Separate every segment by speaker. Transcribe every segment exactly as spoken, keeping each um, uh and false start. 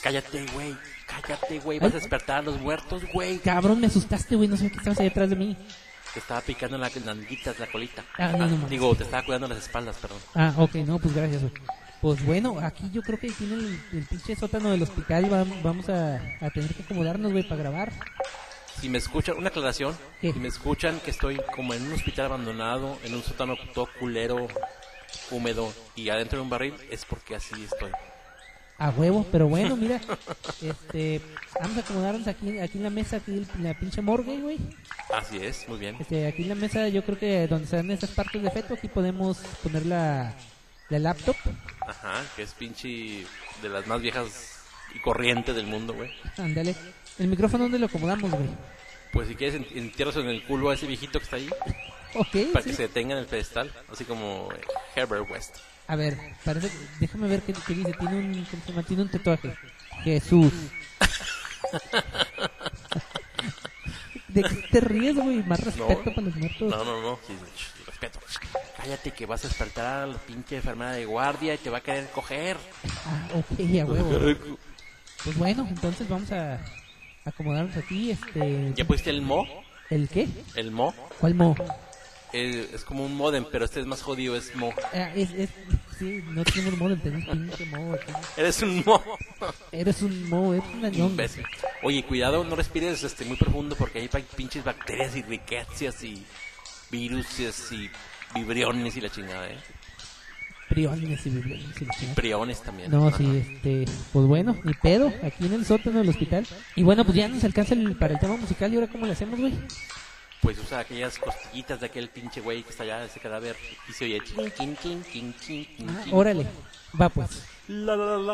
Speaker 1: Cállate, güey. Cállate, güey. Vas a despertar a los muertos, güey.
Speaker 2: Cabrón, me asustaste, güey. No sé qué estabas ahí atrás de mí.
Speaker 1: Te estaba picando en las nanguitas, la colita.
Speaker 2: Ah, no, no, mames.
Speaker 1: Digo, te estaba cuidando las espaldas, perdón.
Speaker 2: Ah, ok, no, pues gracias, güey. Pues bueno, aquí yo creo que tiene el, el pinche sótano del hospital. Va, vamos a, a tener que acomodarnos, güey, para grabar.
Speaker 1: Si me escuchan, una aclaración.
Speaker 2: ¿Qué?
Speaker 1: Si me escuchan que estoy como en un hospital abandonado, en un sótano todo culero, húmedo y adentro de un barril, es porque así estoy.
Speaker 2: A huevo, pero bueno, mira, este, vamos a acomodarnos aquí, aquí en la mesa, aquí en la pinche morgue, güey.
Speaker 1: Así es, muy bien.
Speaker 2: Este, aquí en la mesa, yo creo que donde están esas partes de feto, aquí podemos poner la, la laptop.
Speaker 1: Ajá, que es pinche de las más viejas y corrientes del mundo, güey.
Speaker 2: Ándale. ¿El micrófono dónde lo acomodamos, güey?
Speaker 1: Pues si quieres en- entierras en el culo a ese viejito que está ahí,
Speaker 2: Ok,
Speaker 1: para
Speaker 2: sí.
Speaker 1: que se detenga en el pedestal, así como eh, Herbert West.
Speaker 2: A ver, parece, déjame ver qué, qué dice. Tiene un, ¿cómo se llama? Tiene un tatuaje. Jesús. ¿De qué te ríes, güey? Más respeto
Speaker 1: No.
Speaker 2: para los muertos.
Speaker 1: No, no, no, sí, sh- respeto. Cállate que vas a despertar a la pinche enfermera de guardia y te va a querer coger.
Speaker 2: Ah, ok, a huevo. Pues bueno, entonces vamos a acomodarnos aquí, este...
Speaker 1: ¿Ya pusiste el mo?
Speaker 2: ¿El qué?
Speaker 1: El mo.
Speaker 2: ¿Cuál mo?
Speaker 1: Eh, es como un modem, pero este es más jodido, es mo.
Speaker 2: Ah, es, es, sí, no tenemos modo, tenemos pinche mo aquí.
Speaker 1: Eres un mo.
Speaker 2: Eres un mo, eres una ñonga.
Speaker 1: Imbécil. Oye, cuidado, no respires este muy profundo porque hay pa- pinches bacterias y riquecias y viruses y vibriones y la chingada, ¿eh?
Speaker 2: Priones y bibliones y la chingada.
Speaker 1: Priones también.
Speaker 2: No,
Speaker 1: Ajá.
Speaker 2: sí, este, pues bueno, ni pedo, aquí en el sótano del hospital. Y bueno, pues ya nos alcanza el, para el tema musical. ¿Y ahora cómo le hacemos, güey?
Speaker 1: Pues usa aquellas costillitas de aquel pinche güey que está allá, ese cadáver, y se oye chin, chin, chin, chin, chin, chin,
Speaker 2: Ah,
Speaker 1: chin.
Speaker 2: órale, va pues.
Speaker 1: La, la, la, la.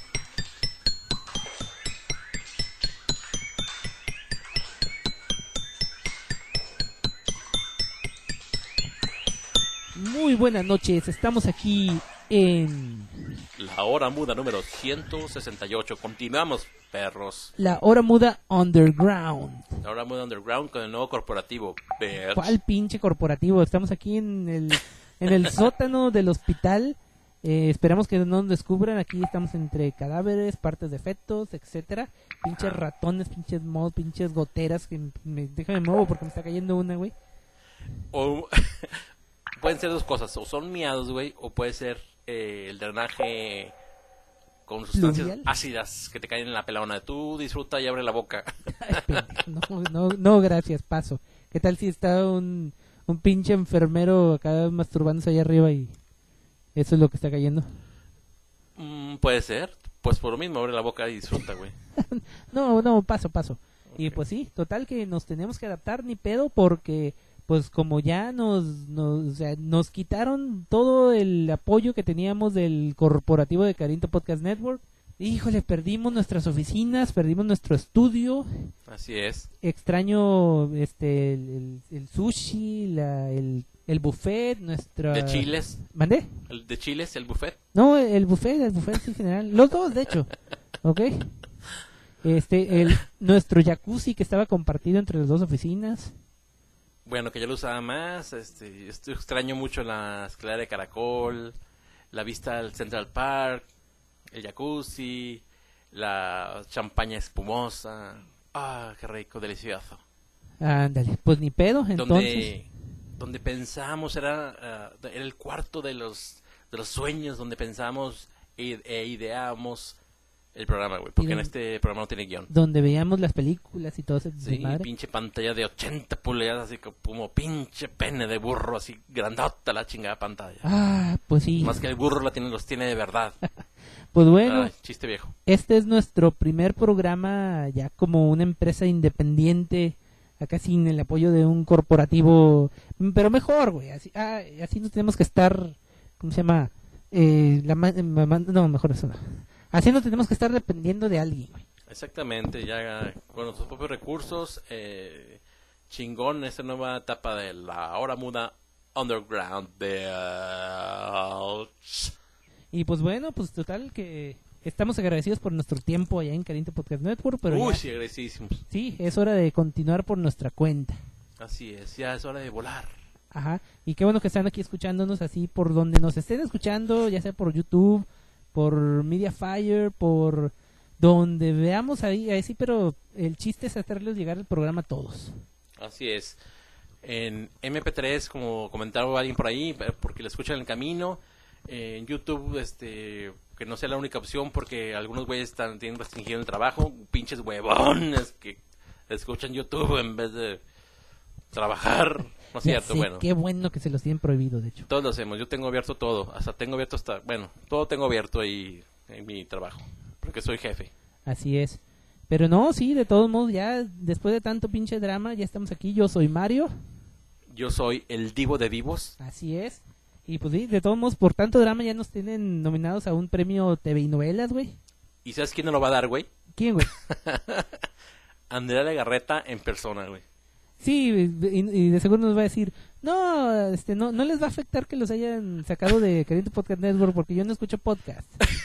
Speaker 2: Muy buenas noches, estamos aquí en
Speaker 1: La hora muda número ciento sesenta y ocho. Continuamos, perros.
Speaker 2: la hora muda underground.
Speaker 1: La hora muda underground con el nuevo corporativo. Bitch.
Speaker 2: ¿Cuál pinche corporativo? Estamos aquí en el, en el sótano del hospital. Eh, esperamos que no nos descubran. Aquí estamos entre cadáveres, partes de fetos, etcétera. Pinches ratones, pinches mods, pinches goteras. Que me, déjame muevo porque me está cayendo una, güey.
Speaker 1: O pueden ser dos cosas, o son miados, güey, o puede ser eh, el drenaje con sustancias
Speaker 2: ¿Fluvial?
Speaker 1: ácidas que te caen en la pelona. Tú disfruta y abre la boca.
Speaker 2: Ay, pendejo, no, no, no, gracias, paso. ¿Qué tal si está un, un pinche enfermero acá masturbándose allá arriba y eso es lo que está cayendo?
Speaker 1: Mm, puede ser, pues por lo mismo abre la boca y disfruta, güey.
Speaker 2: No, no, paso, paso. Y
Speaker 1: Ok.
Speaker 2: pues sí, total que nos tenemos que adaptar, ni pedo, porque pues como ya nos, nos, o sea, nos quitaron todo el apoyo que teníamos del corporativo de Carinto Podcast Network. Híjole, perdimos nuestras oficinas, perdimos nuestro estudio.
Speaker 1: Así es.
Speaker 2: Extraño este el, el, el sushi, la, el, el buffet, nuestra...
Speaker 1: De chiles,
Speaker 2: ¿Mandé?
Speaker 1: el de chiles, el buffet.
Speaker 2: No, el buffet, el buffet en general. Los dos, de hecho. ¿Ok? Este, el, nuestro jacuzzi que estaba compartido entre las dos oficinas.
Speaker 1: Bueno, que yo lo usaba más, este, esto- extraño mucho la escalera de caracol, la vista al Central Park, el jacuzzi, la champaña espumosa. Ah, qué rico, delicioso.
Speaker 2: Ándale, pues ni pedo, entonces.
Speaker 1: Donde, donde pensamos era, ah, era el cuarto de los, de los sueños, donde pensamos e, e ideamos el programa, güey, porque
Speaker 2: Y
Speaker 1: en
Speaker 2: don-
Speaker 1: este programa no tiene guión.
Speaker 2: Donde veíamos las películas y todo ese
Speaker 1: Sí,
Speaker 2: desmadre.
Speaker 1: pinche pantalla de ochenta pulgadas, así co- como pinche pene de burro, así grandota la chingada pantalla.
Speaker 2: Ah, pues sí.
Speaker 1: Más que el burro la tiene, los tiene de verdad.
Speaker 2: Pues bueno,
Speaker 1: Ay, chiste viejo.
Speaker 2: este es nuestro primer programa ya como una empresa independiente, acá sin el apoyo de un corporativo, pero mejor, güey, así, ah, así no tenemos que estar, ¿cómo se llama? Eh, la ma- ma- ma- no, mejor eso no. Así no tenemos que estar dependiendo de alguien, güey.
Speaker 1: Exactamente, ya con nuestros propios recursos, eh, chingón esta nueva etapa de la hora muda underground. Bitch.
Speaker 2: Y pues bueno, pues total que estamos agradecidos por nuestro tiempo allá en Carinto Podcast Network, pero
Speaker 1: Uy,
Speaker 2: ya-
Speaker 1: sí, agradecidísimos.
Speaker 2: sí, es hora de continuar por nuestra cuenta.
Speaker 1: Así es, ya es hora de volar.
Speaker 2: Ajá, y qué bueno que están aquí escuchándonos así por donde nos estén escuchando, ya sea por YouTube, por Mediafire, por donde veamos ahí, ahí sí, pero el chiste es hacerles llegar el programa a todos.
Speaker 1: Así es. En eme pe tres, como comentaba alguien por ahí, porque lo escuchan en el camino. Eh, en YouTube, este, que no sea la única opción, porque algunos güeyes están, tienen restringido el trabajo. Pinches huevones que escuchan YouTube en vez de trabajar. No es cierto,
Speaker 2: Sí,
Speaker 1: bueno.
Speaker 2: qué bueno que se los tienen prohibido, de hecho.
Speaker 1: Todos lo hacemos. Yo tengo abierto todo. Hasta tengo abierto hasta... Bueno, todo tengo abierto ahí en mi trabajo. Porque soy jefe.
Speaker 2: Así es. Pero no, sí, de todos modos, ya después de tanto pinche drama, ya estamos aquí. Yo soy Mario.
Speaker 1: Yo soy el divo de divos.
Speaker 2: Así es. Y pues sí, de todos modos, por tanto drama ya nos tienen nominados a un premio T V y novelas, güey.
Speaker 1: ¿Y sabes quién nos lo va a dar, güey?
Speaker 2: ¿Quién, güey?
Speaker 1: Andrea Legarreta en persona, güey.
Speaker 2: Sí, y, y de seguro nos va a decir, no, este, no, no les va a afectar que los hayan sacado de Caliente Podcast Network porque yo no escucho podcast.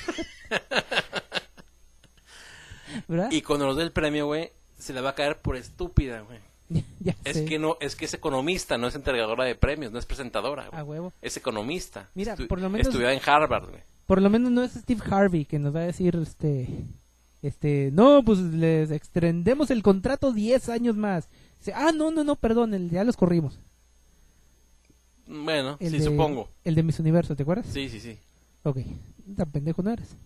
Speaker 2: ¿Verdad?
Speaker 1: Y cuando nos dé el premio, güey, se le va a caer por estúpida, güey.
Speaker 2: Ya
Speaker 1: Es
Speaker 2: sé.
Speaker 1: que no, es que es economista, no es entregadora de premios, no es presentadora, güey.
Speaker 2: A huevo.
Speaker 1: Es economista.
Speaker 2: Mira,
Speaker 1: Estu-
Speaker 2: por lo menos-
Speaker 1: Estudió en Harvard, güey.
Speaker 2: Por lo menos no es Steve Harvey que nos va a decir, este, este, no, pues les extendemos el contrato diez años más. Dice, ah, no, no, no, perdón, el, ya los corrimos.
Speaker 1: Bueno,
Speaker 2: El
Speaker 1: sí,
Speaker 2: de-
Speaker 1: supongo.
Speaker 2: El de Miss Universo, ¿te acuerdas?
Speaker 1: Sí, sí, sí.
Speaker 2: Ok, tan pendejo no eres.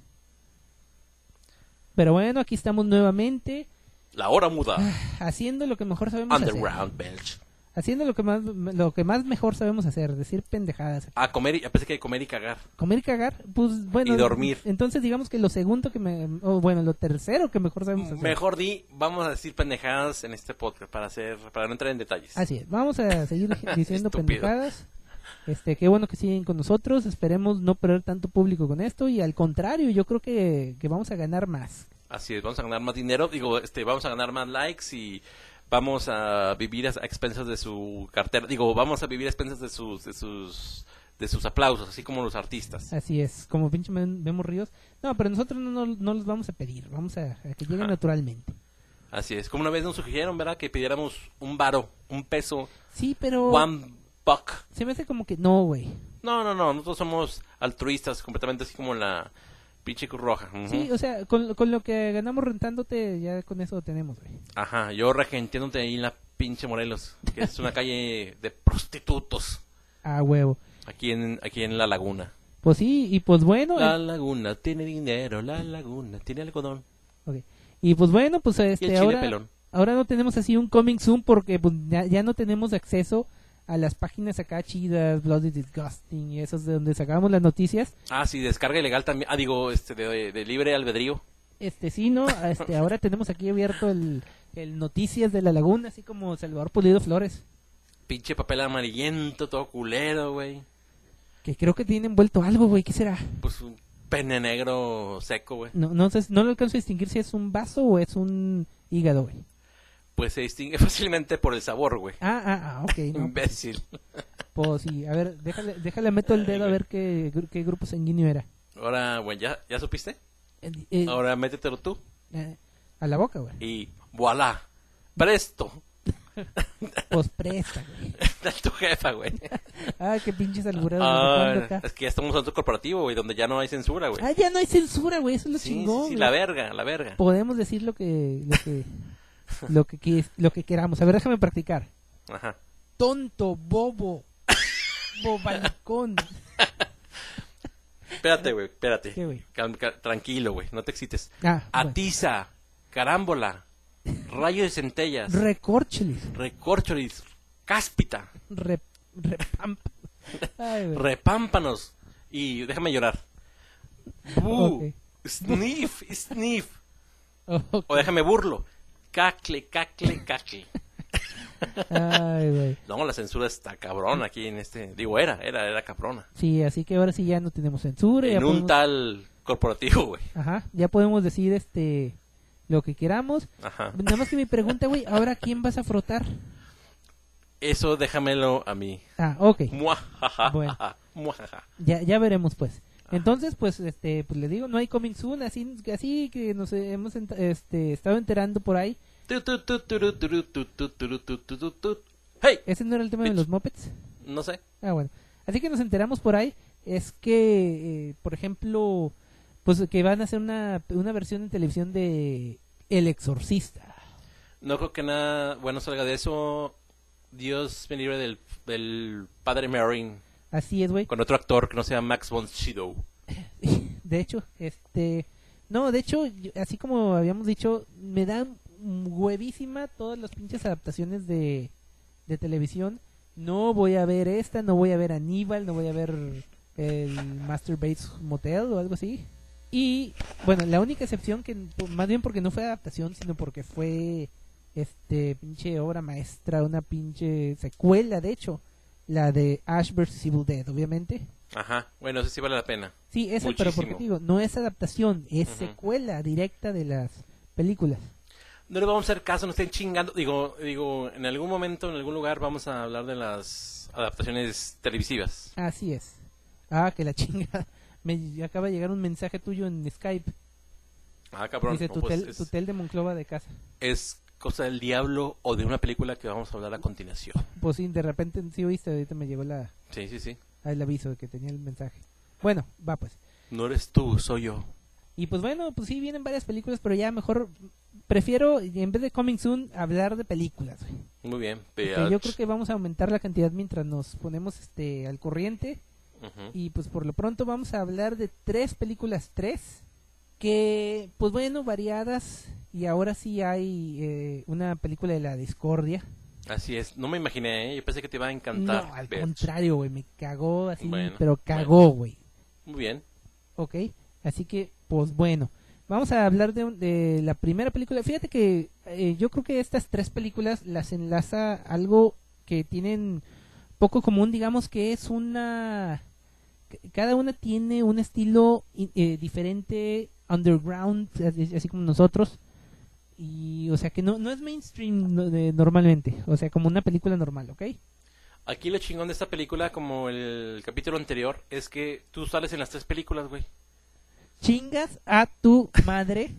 Speaker 2: Pero bueno, aquí estamos nuevamente,
Speaker 1: La hora muda.
Speaker 2: haciendo lo que mejor sabemos hacer.
Speaker 1: Underground Belch.
Speaker 2: Haciendo lo que más, lo que más mejor sabemos hacer, decir pendejadas.
Speaker 1: A comer y, a pesar que hay comer y cagar.
Speaker 2: Comer y cagar, pues bueno.
Speaker 1: Y dormir.
Speaker 2: Entonces digamos que lo segundo que me, o bueno, lo tercero que mejor sabemos hacer.
Speaker 1: Mejor di, vamos a decir pendejadas en este podcast para hacer, para no entrar en detalles.
Speaker 2: Así es, vamos a seguir diciendo
Speaker 1: Estúpido.
Speaker 2: pendejadas. Este, qué bueno que siguen con nosotros, esperemos no perder tanto público con esto y al contrario, yo creo que, que vamos a ganar más.
Speaker 1: Así es, vamos a ganar más dinero, digo, este, vamos a ganar más likes y vamos a vivir a a expensas de su cartera, digo, vamos a vivir a expensas de sus, de sus, de sus aplausos, así como los artistas.
Speaker 2: Así es, como pinche men- vemos ríos. No, pero nosotros no, no, no los vamos a pedir, vamos a, a que lleguen
Speaker 1: Ajá.
Speaker 2: naturalmente.
Speaker 1: Así es, como una vez nos sugirieron, ¿verdad? Que pidiéramos un varo, un peso,
Speaker 2: Sí, pero
Speaker 1: one buck.
Speaker 2: se me hace como que no, güey.
Speaker 1: No, no, no, nosotros somos altruistas, completamente así como la pinche Cruz Roja. Ujú.
Speaker 2: Sí, o sea, con, con lo que ganamos rentándote, ya con eso tenemos, güey.
Speaker 1: Ajá, yo regentiéndote ahí en la pinche Morelos, que es una calle de prostitutos,
Speaker 2: A huevo.
Speaker 1: aquí en, aquí en La Laguna.
Speaker 2: Pues sí, y pues bueno.
Speaker 1: La
Speaker 2: eh,
Speaker 1: Laguna tiene dinero, La Laguna tiene algodón.
Speaker 2: ok. Y pues bueno, pues
Speaker 1: Y el
Speaker 2: este
Speaker 1: chile
Speaker 2: ahora,
Speaker 1: pelón.
Speaker 2: ahora no tenemos así un coming soon porque pues, ya, ya no tenemos acceso a las páginas acá chidas, Bloody Disgusting y esos de donde sacábamos las noticias.
Speaker 1: Ah, sí, descarga ilegal también. Ah, digo, este, de, de libre albedrío.
Speaker 2: Este sí, ¿no? Este, ahora tenemos aquí abierto el, el Noticias de la Laguna, así como Salvador Pulido Flores,
Speaker 1: Pinche papel amarillento, todo culero, güey.
Speaker 2: que creo que tiene envuelto algo, güey, ¿qué será?
Speaker 1: Pues un pene negro seco, güey.
Speaker 2: No, no sé, no lo alcanzo a distinguir si es un vaso o es un hígado, güey.
Speaker 1: Pues se distingue fácilmente por el sabor, güey.
Speaker 2: Ah, ah, ah, ok, no,
Speaker 1: Imbécil.
Speaker 2: pues sí, a ver, déjale, déjale meto el dedo a ver qué, gru- qué grupo sanguíneo era.
Speaker 1: Ahora, güey, ¿ya, ¿ya supiste?
Speaker 2: Eh, eh,
Speaker 1: Ahora métetelo tú.
Speaker 2: eh, a la boca, güey.
Speaker 1: Y voilà. Presto.
Speaker 2: Pues presta, güey.
Speaker 1: Tu jefa, güey.
Speaker 2: Ah, qué pinches alburados.
Speaker 1: Ah, es que ya estamos en otro corporativo, güey, donde ya no hay censura, güey.
Speaker 2: Ah, ya no hay censura, güey, eso es lo
Speaker 1: Sí,
Speaker 2: chingón.
Speaker 1: sí, sí,
Speaker 2: güey.
Speaker 1: la verga, la verga.
Speaker 2: Podemos decir lo que, lo que, lo que, quis- lo que queramos. A ver, déjame practicar.
Speaker 1: Ajá.
Speaker 2: Tonto, bobo, bobalicón.
Speaker 1: Espérate, güey, espérate.
Speaker 2: ¿Qué, güey?
Speaker 1: Cal- cal- tranquilo, güey, no te excites.
Speaker 2: Ah, bueno.
Speaker 1: Atiza, carámbola, rayo de centellas,
Speaker 2: Recórchelis.
Speaker 1: recorcholis, cáspita,
Speaker 2: Re, repamp. Ay, güey.
Speaker 1: repámpanos y déjame llorar. Bu,
Speaker 2: Ok.
Speaker 1: sniff, sniff.
Speaker 2: Ok.
Speaker 1: O déjame burlo. Cacle, cacle, cacle.
Speaker 2: Ay, güey.
Speaker 1: No, la censura está cabrón aquí en este. Digo, era, era, era cabrona.
Speaker 2: Sí, así que ahora sí ya no tenemos censura. Ya
Speaker 1: En un
Speaker 2: podemos,
Speaker 1: tal corporativo, güey.
Speaker 2: ajá, ya podemos decir este lo que queramos.
Speaker 1: Ajá.
Speaker 2: Nada más que mi pregunta, güey, ¿ahora quién vas a frotar?
Speaker 1: Eso déjamelo a mí.
Speaker 2: Ah, ok.
Speaker 1: Muajaja.
Speaker 2: Bueno.
Speaker 1: Muajaja.
Speaker 2: Ya, ya veremos, pues. Entonces, pues, este, pues le digo, no hay coming soon, así, así que nos hemos ent- este, estado enterando por ahí.
Speaker 1: Tu, tu, tu, turu, turu, tu, tu, turu, tu, tu, tu, tu. Hey,
Speaker 2: ¿Ese no era el tema de
Speaker 1: Bitch.
Speaker 2: los mopeds?
Speaker 1: no sé.
Speaker 2: Ah, bueno. Así que nos enteramos por ahí, es que, eh, por ejemplo, Pues que van a hacer una, una versión en televisión de El Exorcista.
Speaker 1: No creo que nada bueno salga de eso. Dios me libre del, del padre Merrin.
Speaker 2: Así es, güey.
Speaker 1: Con otro actor que no sea Max von Sydow.
Speaker 2: De hecho, este... No, de hecho, yo- así como habíamos dicho, me dan huevísima todas las pinches adaptaciones de, de televisión. No voy a ver esta, no voy a ver Aníbal, no voy a ver el Master Bates Motel o algo así. Y, bueno, la única excepción que, más bien porque no fue adaptación, sino porque fue, este, pinche obra maestra, una pinche secuela, de hecho, la de Ash versus. Evil Dead, obviamente.
Speaker 1: Ajá, bueno, eso sí vale la pena.
Speaker 2: Sí, esa, pero porque
Speaker 1: Muchísimo.
Speaker 2: te digo, no es adaptación, es
Speaker 1: Ujú.
Speaker 2: secuela directa de las películas.
Speaker 1: No le vamos a hacer caso, no estén chingando. Digo, digo, en algún momento, en algún lugar, vamos a hablar de las adaptaciones televisivas.
Speaker 2: Así es. Ah, que la chingada. Me acaba de llegar un mensaje tuyo en Skype.
Speaker 1: Ah, cabrón.
Speaker 2: Dice
Speaker 1: no,
Speaker 2: tutel,
Speaker 1: pues es,
Speaker 2: tutel de Monclova de casa.
Speaker 1: es cosa del diablo o de una película que vamos a hablar a continuación.
Speaker 2: Pues sí, de repente sí oíste, ahorita me llegó la,
Speaker 1: Sí, sí, sí.
Speaker 2: el aviso de que tenía el mensaje. Bueno, va pues.
Speaker 1: No eres tú, soy yo.
Speaker 2: Y pues bueno, pues sí, vienen varias películas, pero ya mejor prefiero, en vez de Coming Soon, hablar de películas, güey.
Speaker 1: Muy bien.
Speaker 2: Porque
Speaker 1: bitch.
Speaker 2: yo creo que vamos a aumentar la cantidad mientras nos ponemos este al corriente.
Speaker 1: Ujú.
Speaker 2: Y pues por lo pronto vamos a hablar de tres películas, tres, que pues bueno, variadas. Y ahora sí hay eh, una película de la discordia.
Speaker 1: Así es. No me imaginé, ¿eh? Yo pensé que te iba a encantar.
Speaker 2: No, al
Speaker 1: bitch.
Speaker 2: contrario, güey, me cagó así,
Speaker 1: Bueno,
Speaker 2: pero cagó, güey.
Speaker 1: Muy bien.
Speaker 2: Ok, así que pues bueno, vamos a hablar de, un- de la primera película. Fíjate que eh, yo creo que estas tres películas las enlaza algo que tienen poco común, digamos que es una... c- Cada una tiene un estilo i- eh, diferente, underground, así, así como nosotros. Y, o sea, que no, no es mainstream no- de- normalmente, o sea, como una película normal, ¿ok?
Speaker 1: Aquí lo chingón de esta película, como el capítulo anterior, es que tú sales en las tres películas, güey.
Speaker 2: Chingas a tu madre.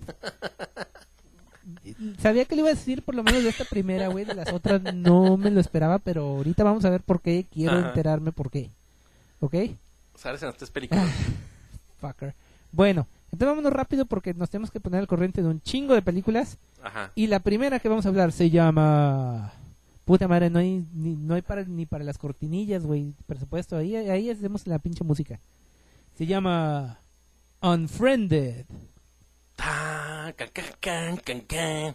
Speaker 2: Sabía que le iba a decir por lo menos de esta primera, güey, de las otras no me lo esperaba, pero ahorita vamos a ver por qué, quiero
Speaker 1: Ajá.
Speaker 2: enterarme por qué. ¿Ok?
Speaker 1: Sales en las tres películas.
Speaker 2: Fucker. Bueno, entonces vámonos rápido porque nos tenemos que poner al corriente de un chingo de películas.
Speaker 1: Ajá.
Speaker 2: Y la primera que vamos a hablar se llama... Puta madre, no hay, ni, no hay para, ni para las cortinillas, güey, presupuesto. Ahí, ahí hacemos la pinche música. Se llama... Unfriended.
Speaker 1: Tan, can, can, can, can, can.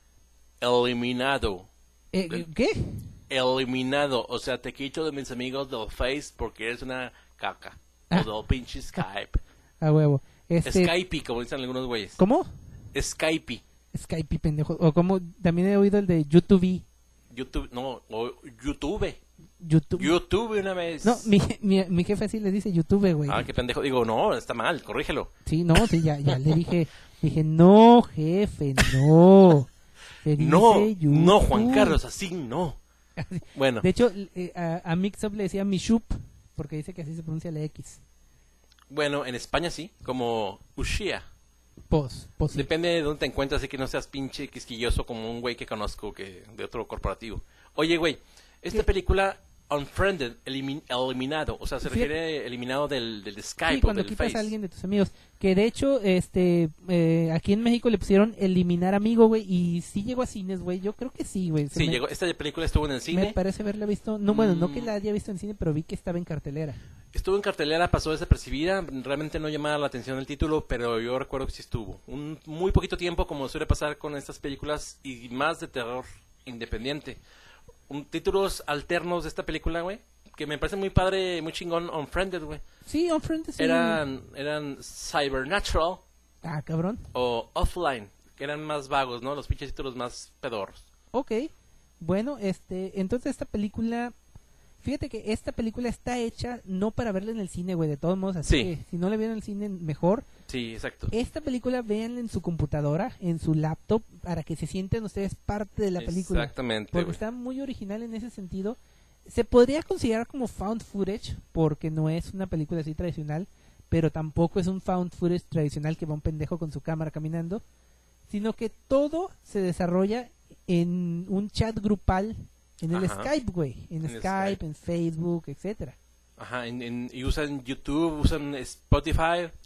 Speaker 1: Eliminado.
Speaker 2: Eh, ¿Qué?
Speaker 1: Eliminado. O sea, te quito de mis amigos del Face porque eres una caca.
Speaker 2: Ah.
Speaker 1: O del pinche Skype.
Speaker 2: A huevo. Este,
Speaker 1: Skype, como dicen algunos güeyes.
Speaker 2: ¿Cómo?
Speaker 1: Skype.
Speaker 2: Skype, pendejo. O como también he oído el de YouTube.
Speaker 1: YouTube, no, o YouTube.
Speaker 2: YouTube.
Speaker 1: YouTube una vez.
Speaker 2: No, mi, mi, mi jefe así le dice YouTube, güey.
Speaker 1: Ah, qué pendejo. Digo, no, está mal, corrígelo.
Speaker 2: Sí, no, sí, ya, ya le dije. Dije, no, jefe, no. Se dice
Speaker 1: No,
Speaker 2: YouTube.
Speaker 1: no, Juan Carlos, así no. Bueno,
Speaker 2: De hecho, eh, a, a Mixup le decía Mishup, porque dice que así se pronuncia la X.
Speaker 1: bueno, en España sí, como Ushia.
Speaker 2: Pos, pos. sí.
Speaker 1: Depende de dónde te encuentras, así que no seas pinche quisquilloso como un güey que conozco que de otro corporativo. Oye, güey, esta
Speaker 2: ¿Qué?
Speaker 1: película Unfriended, elimin- eliminado, o sea, se
Speaker 2: Fíjate-
Speaker 1: refiere eliminado del, del Skype
Speaker 2: Sí,
Speaker 1: o
Speaker 2: cuando
Speaker 1: del
Speaker 2: quitas
Speaker 1: Face.
Speaker 2: a alguien de tus amigos. Que de hecho, este, eh, aquí en México le pusieron eliminar amigo, güey. Y sí llegó a cines, güey. Yo creo que sí, güey. Se
Speaker 1: Sí,
Speaker 2: me-
Speaker 1: llegó, esta película estuvo en el
Speaker 2: Me
Speaker 1: cine,
Speaker 2: parece haberla visto. No, bueno, no que
Speaker 1: Mm.
Speaker 2: la haya visto en cine, pero vi que estaba en cartelera.
Speaker 1: estuvo en cartelera, pasó desapercibida, realmente no llamaba la atención el título, pero yo recuerdo que sí estuvo. Un muy poquito tiempo, como suele pasar con estas películas, y más de terror independiente. Un, títulos alternos de esta película, güey, que me parece muy padre, muy chingón, Unfriended, güey.
Speaker 2: Sí, Unfriended, sí.
Speaker 1: Eran, eran Cybernatural
Speaker 2: Ah, cabrón.
Speaker 1: o Offline, que eran más vagos, ¿no? Los pinches títulos más pedorros.
Speaker 2: Ok. Bueno, este, entonces esta película... Fíjate que esta película está hecha no para verla en el cine, güey, de todos modos. Así
Speaker 1: Sí.
Speaker 2: que si no la vieron en el cine, mejor.
Speaker 1: Sí, exacto.
Speaker 2: Esta película véanla en su computadora, en su laptop, para que se sientan ustedes parte de la película.
Speaker 1: Exactamente,
Speaker 2: Porque
Speaker 1: güey.
Speaker 2: está muy original en ese sentido. Se podría considerar como found footage, porque no es una película así tradicional, pero tampoco es un found footage tradicional que va un pendejo con su cámara caminando, sino que todo se desarrolla en un chat grupal, en el
Speaker 1: Ajá.
Speaker 2: Skype, güey, en,
Speaker 1: En el
Speaker 2: Skype,
Speaker 1: Skype.
Speaker 2: en Facebook, etcétera.
Speaker 1: Ajá, en, en- y usan YouTube, usan Spotify,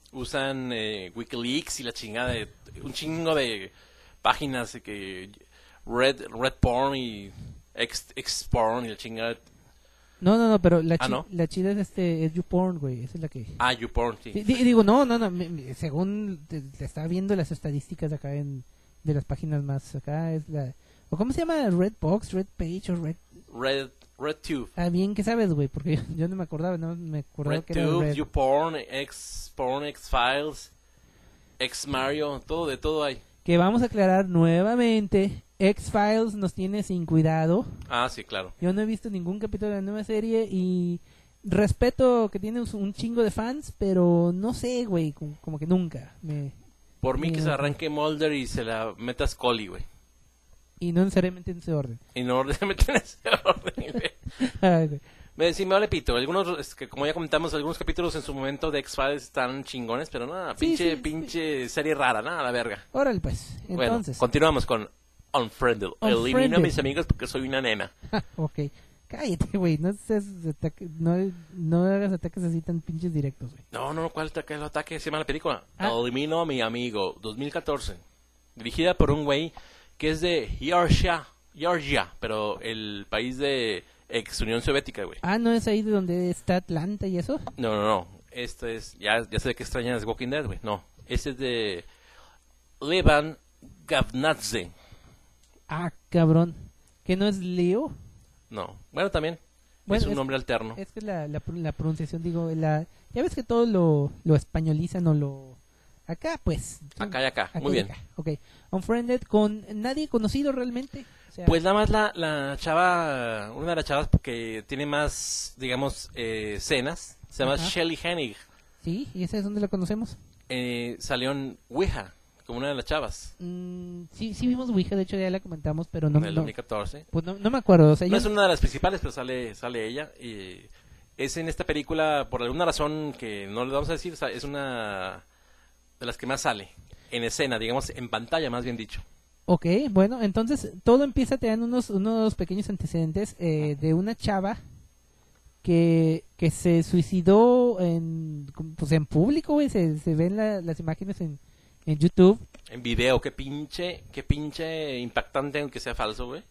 Speaker 1: Usan eh, Wikileaks y la chingada de... Un chingo de páginas de que... Red, Red Porn y... X, X Porn y la chingada...
Speaker 2: No, no, no, pero la,
Speaker 1: Ah,
Speaker 2: chi-
Speaker 1: ¿no?
Speaker 2: la chida es este, es YouPorn, güey, esa es la que...
Speaker 1: Ah, YouPorn, sí.
Speaker 2: Di- di- digo, no, no, no, me- me- según te, te estaba viendo las estadísticas acá en... De las páginas más acá es la... ¿O cómo se llama? Redbox, Redpage o Red...
Speaker 1: Red, RedTube.
Speaker 2: Ah, bien, ¿qué sabes, güey? Porque yo, yo no me acordaba, no me acordaba que era
Speaker 1: RedTube,
Speaker 2: Red.
Speaker 1: YouPorn, X-Porn, X-Files, X-Mario, todo, de todo hay.
Speaker 2: Que vamos a aclarar nuevamente, X-Files nos tiene sin cuidado.
Speaker 1: Ah, sí, claro.
Speaker 2: Yo no he visto ningún capítulo de la nueva serie y respeto que tiene un chingo de fans, pero no sé, güey, como, como que nunca. Me...
Speaker 1: Por mí que
Speaker 2: Mira.
Speaker 1: se arranque Mulder y se la meta Scully, güey.
Speaker 2: Y no necesariamente en ese orden.
Speaker 1: Y no se meten en ese orden, güey.
Speaker 2: Ay, güey.
Speaker 1: Me, sí, me vale pito. Algunos, es que como ya comentamos, algunos capítulos en su momento de X-Files están chingones, pero nada,
Speaker 2: Sí,
Speaker 1: pinche,
Speaker 2: sí,
Speaker 1: pinche serie rara, nada, la verga.
Speaker 2: Órale, pues. Entonces.
Speaker 1: Bueno, continuamos con Unfriended. Elimino a
Speaker 2: Unfriended.
Speaker 1: mis amigos porque soy una nena.
Speaker 2: Ja, ok. Cállate, güey. No, seas ataque- no, no hagas ataques así tan pinches directos, güey.
Speaker 1: No, no, ¿cuál ataque? El ataque se llama la película.
Speaker 2: Ah.
Speaker 1: Elimino a mi amigo, dos mil catorce. Dirigida por un güey que es de Georgia, Georgia, pero el país de ex Unión Soviética, güey.
Speaker 2: Ah, ¿no es ahí de donde está Atlanta y eso?
Speaker 1: No, no, no. Este es, ya, ya sé que extrañas Walking Dead, güey. No, este es de Levan Gavnadze.
Speaker 2: Ah, cabrón. ¿Que no es Leo?
Speaker 1: No, bueno, también.
Speaker 2: Bueno,
Speaker 1: es un
Speaker 2: es-
Speaker 1: nombre alterno.
Speaker 2: Es que la, la, la pronunciación, digo, la, ya ves que todo lo, lo españolizan o lo... Acá, pues.
Speaker 1: Acá y acá,
Speaker 2: acá
Speaker 1: muy
Speaker 2: y
Speaker 1: bien.
Speaker 2: acá. Ok. Unfriended con nadie conocido realmente. O sea,
Speaker 1: Pues nada más la, la chava, una de las chavas que tiene más, digamos, eh, escenas, se llama
Speaker 2: Ajá.
Speaker 1: Shelly Hennig.
Speaker 2: Sí, ¿y esa es donde la conocemos?
Speaker 1: Eh, salió en Ouija, como una de las chavas,
Speaker 2: Mm, sí, sí vimos Ouija, de hecho ya la comentamos, pero no,
Speaker 1: en el
Speaker 2: no,
Speaker 1: dos mil catorce.
Speaker 2: pues no, no me acuerdo. O sea,
Speaker 1: No
Speaker 2: yo-
Speaker 1: es una de las principales, pero sale, sale ella. Y es en esta película, por alguna razón que no le vamos a decir, o sea, es una de las que más sale en escena, digamos, en pantalla, más bien dicho.
Speaker 2: Ok, bueno, entonces todo empieza, te dan unos, unos pequeños antecedentes eh, de una chava que, que se suicidó en, pues en público, güey, se, se ven la- las imágenes en, en YouTube.
Speaker 1: En video, qué pinche, qué pinche impactante, aunque sea falso, güey.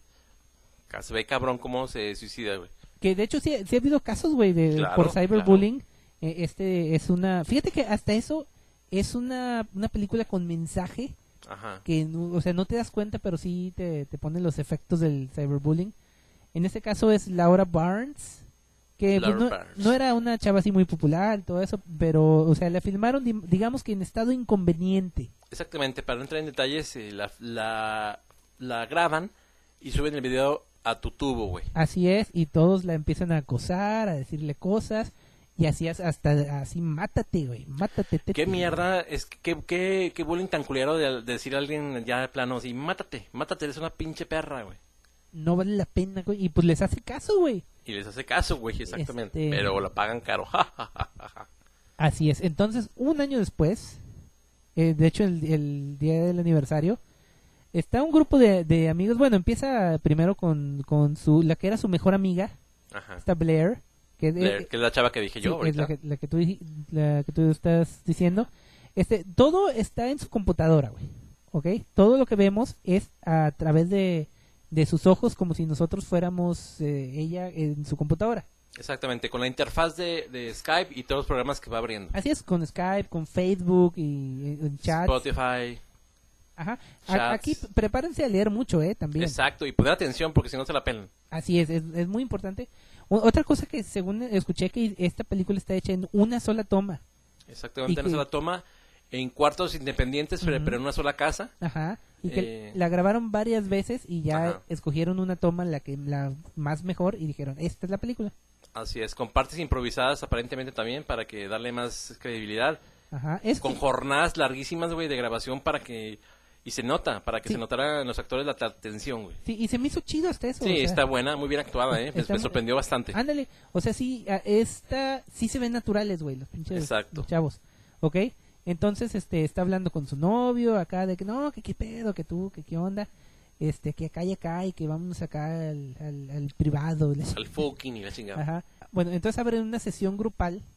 Speaker 1: Se ve cabrón cómo se suicida, güey.
Speaker 2: Que de hecho sí, sí ha habido casos, güey, de
Speaker 1: Claro,
Speaker 2: por cyberbullying. Eh, este es una, fíjate que hasta eso es una, una película con mensaje
Speaker 1: Ajá.
Speaker 2: que, no- o sea, no te das cuenta, pero sí te, te pone los efectos del cyberbullying. En este caso es Laura Barnes, que pues,
Speaker 1: Laura
Speaker 2: no,
Speaker 1: Barnes.
Speaker 2: no era una chava así muy popular, todo eso, pero, o sea, la filmaron, di- digamos que en estado inconveniente.
Speaker 1: Exactamente, para no entrar en detalles, eh, la, la, la graban y suben el video a tu tubo, güey.
Speaker 2: Así es, y todos la empiezan a acosar, a decirle cosas, y así as- hasta así, mátate, güey, mátate. tete.
Speaker 1: ¿Qué mierda? Es que, qué, qué, qué bullying tan culero de, de decir a alguien ya de plano así, mátate, mátate, eres una pinche perra, güey.
Speaker 2: No vale la pena, güey, y pues les hace caso, güey.
Speaker 1: Y les hace caso, güey, exactamente.
Speaker 2: Este-
Speaker 1: Pero la pagan caro. ja, ja, ja, ja, ja.
Speaker 2: Así es. Entonces, un año después, eh, de hecho, el, el día del aniversario, está un grupo de, de amigos. Bueno, empieza primero con, con su la que era su mejor amiga,
Speaker 1: Ajá.
Speaker 2: esta Blair, que,
Speaker 1: Blair,
Speaker 2: eh,
Speaker 1: que es la chava que dije
Speaker 2: sí,
Speaker 1: yo
Speaker 2: es
Speaker 1: ahorita.
Speaker 2: la que, la que tú, dij- la que tú estás diciendo. Este, todo está en su computadora, güey. ¿Ok? Todo lo que vemos es a través de, de sus ojos, como si nosotros fuéramos eh, ella en su computadora.
Speaker 1: Exactamente, con la interfaz de, de Skype y todos los programas que va abriendo.
Speaker 2: Así es, con Skype, con Facebook y eh, en chats.
Speaker 1: Spotify.
Speaker 2: Ajá. A-
Speaker 1: Chats.
Speaker 2: Aquí p- prepárense a leer mucho, ¿eh? También.
Speaker 1: Exacto, y poner atención porque si no se la pelan.
Speaker 2: Así es, es, es muy importante. O- otra cosa que según escuché que esta película está hecha en una sola toma.
Speaker 1: Exactamente,
Speaker 2: Y
Speaker 1: no
Speaker 2: que-
Speaker 1: se la toma en cuartos independientes, pero,
Speaker 2: Ujú.
Speaker 1: pero en una sola casa.
Speaker 2: Ajá. Y que
Speaker 1: Eh.
Speaker 2: la grabaron varias veces y ya
Speaker 1: Ajá.
Speaker 2: escogieron una toma la que la más mejor y dijeron, esta es la película.
Speaker 1: Así es, con partes improvisadas aparentemente también para que darle más credibilidad.
Speaker 2: Ajá. Es
Speaker 1: Con jornadas larguísimas, güey, de grabación para que... Y se nota, para que
Speaker 2: Sí.
Speaker 1: se notara en los actores la atención, güey.
Speaker 2: sí, y se me hizo chido hasta eso.
Speaker 1: Sí,
Speaker 2: o sea,
Speaker 1: está buena, muy bien actuada, ¿eh? Me,
Speaker 2: está
Speaker 1: me
Speaker 2: muy-
Speaker 1: sorprendió bastante.
Speaker 2: Ándale, o sea, sí, a- esta sí se ven naturales, güey, los pinches
Speaker 1: Exacto.
Speaker 2: los chavos, ¿ok? Entonces, este, está hablando con su novio acá de que no, que qué pedo, que tú, que qué onda, este, que acá y acá y que vamos acá al, al, al privado. la
Speaker 1: Al fucking y la chingada.
Speaker 2: Ajá. Bueno, entonces abren una sesión grupal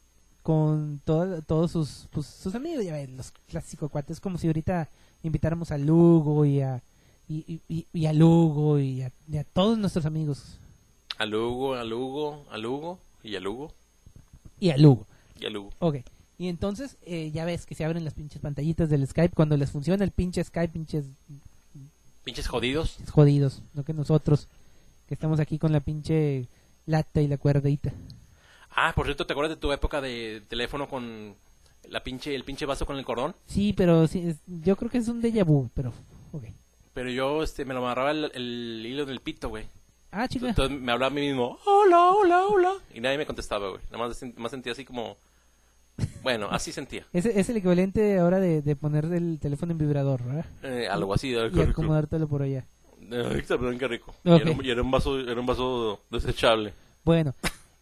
Speaker 2: con todo, todos sus pues, sus amigos, ya ves, los clásicos cuates, como si ahorita invitáramos a Lugo y a y, y, y a Lugo y a, y a todos nuestros amigos.
Speaker 1: A Lugo, a Lugo, a Lugo y a Lugo.
Speaker 2: Y a Lugo.
Speaker 1: Y a Lugo.
Speaker 2: Ok. Y entonces, eh, ya ves que se abren las pinches pantallitas del Skype cuando les funciona el pinche Skype, pinches...
Speaker 1: Pinches jodidos.
Speaker 2: Jodidos, no que nosotros, que estamos aquí con la pinche lata y la cuerdita.
Speaker 1: Ah, por cierto, ¿te acuerdas de tu época de teléfono con la pinche el pinche vaso con el cordón?
Speaker 2: Sí, pero sí, es, yo creo que es un déjà vu, pero... Ok.
Speaker 1: Pero yo este me lo amarraba el, el hilo del pito, güey.
Speaker 2: Ah, chica.
Speaker 1: Entonces me hablaba a mí mismo, hola, hola, hola. Y nadie me contestaba, güey. Nada más, más sentía así como... Bueno, así sentía.
Speaker 2: Es, es el equivalente ahora de, de poner el teléfono en vibrador, ¿verdad?
Speaker 1: Eh, algo así.
Speaker 2: Y acomodártelo por allá.
Speaker 1: Ay, perdón, qué rico.
Speaker 2: Okay.
Speaker 1: Y, era un, y era un vaso, era un vaso desechable.
Speaker 2: Bueno.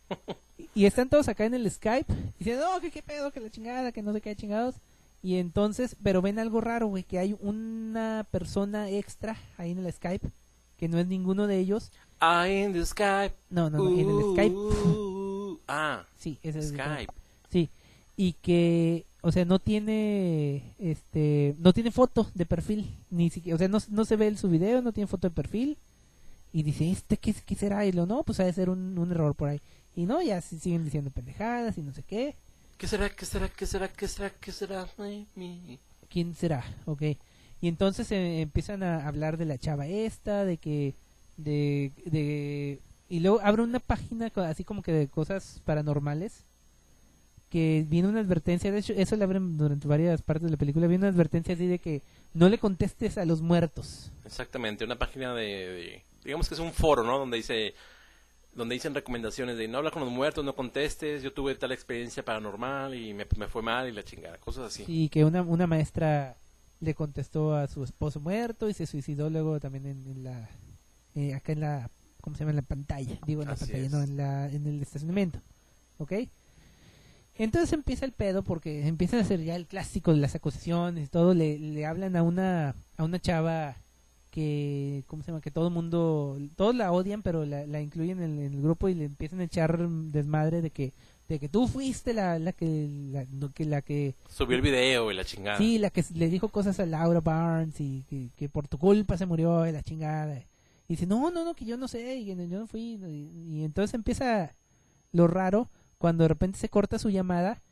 Speaker 2: Y están todos acá en el Skype diciendo, no, que qué pedo, que la chingada, que no sé qué chingados. Y entonces, pero ven algo raro, güey, que hay una persona extra ahí en el Skype, que no es ninguno de ellos.
Speaker 1: Ah, en the Skype.
Speaker 2: No, no, no, en el Skype.
Speaker 1: Uh, ah,
Speaker 2: sí, ese es
Speaker 1: Skype.
Speaker 2: El... Sí, y que, o sea, no tiene, este, no tiene foto de perfil, ni siquiera, o sea, no, no se ve en su video, no tiene foto de perfil. Y dice, ¿este qué, qué será? Y lo no, pues ha de ser un, un error por ahí. Y no, ya siguen diciendo pendejadas y no sé qué.
Speaker 1: ¿Qué será? ¿Qué será? ¿Qué será? ¿Qué será? ¿Qué será? Ay, mi...
Speaker 2: ¿Quién será? Ok. Y entonces eh, empiezan a hablar de la chava esta, de que, de, de, y luego abre una página así como que de cosas paranormales, que viene una advertencia, de hecho, eso le abren durante varias partes de la película, viene una advertencia así de que no le contestes a los muertos.
Speaker 1: Exactamente, una página de, de digamos que es un foro, ¿no? Donde dice, donde dicen recomendaciones de no hablar con los muertos, no contestes, yo tuve tal experiencia paranormal y me, me fue mal y la chingada, cosas así.
Speaker 2: Sí, que una, una maestra le contestó a su esposo muerto y se suicidó luego también en, en la, eh, acá en la, ¿cómo se llama? En la pantalla, digo en la
Speaker 1: Así
Speaker 2: pantalla,
Speaker 1: es.
Speaker 2: no, en la, en el estacionamiento, ¿ok? Entonces empieza el pedo porque empiezan a hacer ya el clásico de las acusaciones, todo, le, le hablan a una, a una chava que, ¿cómo se llama? Que todo el mundo, todos la odian, pero la, la incluyen en, en el grupo y le empiezan a echar desmadre de que, de que tú fuiste la, la que, la, no, que la que
Speaker 1: Subió el video y la chingada.
Speaker 2: sí, la que le dijo cosas a Laura Barnes y que, que por tu culpa se murió y la chingada. Y dice, no, no, no, que yo no sé, y yo no fui. Y, y entonces empieza lo raro cuando de repente se corta su llamada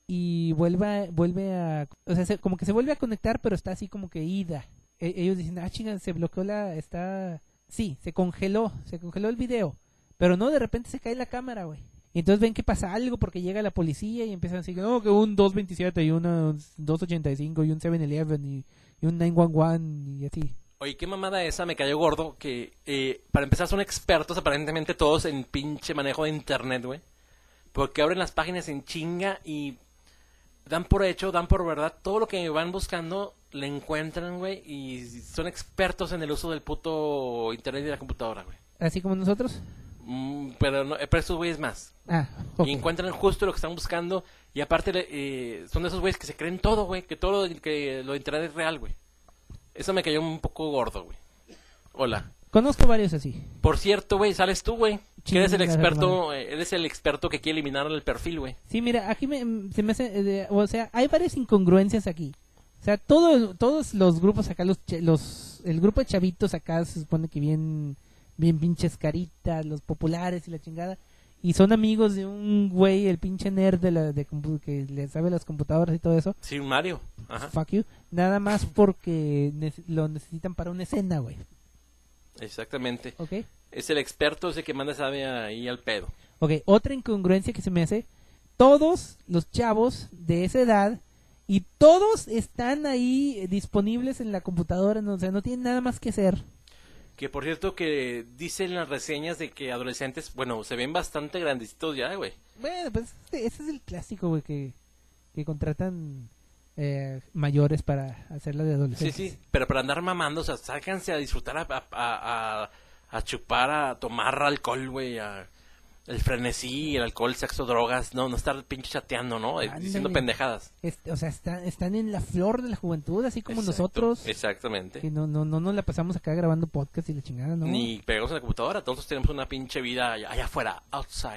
Speaker 2: y vuelve a, vuelve a, o sea, se, como que se vuelve a conectar, pero está así como que ida. E- ellos dicen, ah, chinga, se bloqueó la, está, sí, se congeló, se congeló el video, pero no, de repente se cae la cámara, güey. Y entonces ven que pasa algo porque llega la policía y empiezan a decir, no, que un dos veintisiete y un dos ochenta y cinco y un siete eleven y, y un nueve once y así.
Speaker 1: Oye, qué mamada esa, me cayó gordo, que eh, para empezar son expertos aparentemente todos en pinche manejo de internet, güey. Porque abren las páginas en chinga y dan por hecho, dan por verdad, todo lo que van buscando le encuentran, güey, y son expertos en el uso del puto internet y de la computadora, güey.
Speaker 2: ¿Así como nosotros?
Speaker 1: Mm, pero, no, pero estos güeyes más.
Speaker 2: Ah, ok.
Speaker 1: Y encuentran justo lo que están buscando y aparte eh, son de esos güeyes que se creen todo, güey, que todo lo, que lo de internet es real, güey. Eso me cayó un poco gordo, güey. Hola.
Speaker 2: Conozco varios así.
Speaker 1: Por cierto, güey, sales tú, güey. Que eres el
Speaker 2: Chinga,
Speaker 1: experto, eh, eres el experto que quiere eliminar el perfil, güey.
Speaker 2: Sí, mira, aquí me, se me hace, eh, o sea, hay varias incongruencias aquí. O sea, todo, todos los grupos acá, los, ch- los, el grupo de chavitos acá se supone que bien, bien pinches caritas, los populares y la chingada. Y son amigos de un güey, el pinche nerd de la, de compu- que le sabe las computadoras y todo eso.
Speaker 1: Sí, un Mario. Ajá.
Speaker 2: Fuck you. Nada más porque ne- lo necesitan para una escena, güey.
Speaker 1: Exactamente.
Speaker 2: ¿Ok?
Speaker 1: Es el experto ese que manda sabe ahí al pedo.
Speaker 2: Ok, otra incongruencia que se me hace, todos los chavos de esa edad y todos están ahí eh, disponibles en la computadora, no, o sea, no tienen nada más que hacer.
Speaker 1: Que por cierto que dicen las reseñas de que adolescentes, bueno, se ven bastante grandecitos ya, güey.
Speaker 2: Bueno, pues este- ese es el clásico, güey, que, que contratan eh, mayores para hacerla de
Speaker 1: Sí,
Speaker 2: adolescentes.
Speaker 1: sí, pero para andar mamando, o sea, sácanse a disfrutar, a, a, a, a chupar, a tomar alcohol, güey, a... El frenesí, el alcohol, sexo, drogas, no, no estar pinche chateando, ¿no? Eh,
Speaker 2: Ándale.
Speaker 1: Diciendo pendejadas.
Speaker 2: Este, o sea, está- están en la flor de la juventud, así como
Speaker 1: Exacto,
Speaker 2: nosotros,
Speaker 1: Exactamente.
Speaker 2: que no, no, no nos la pasamos acá grabando podcast y la chingada, ¿no?
Speaker 1: Ni pegamos en la computadora, todos tenemos una pinche vida allá, allá afuera, outside.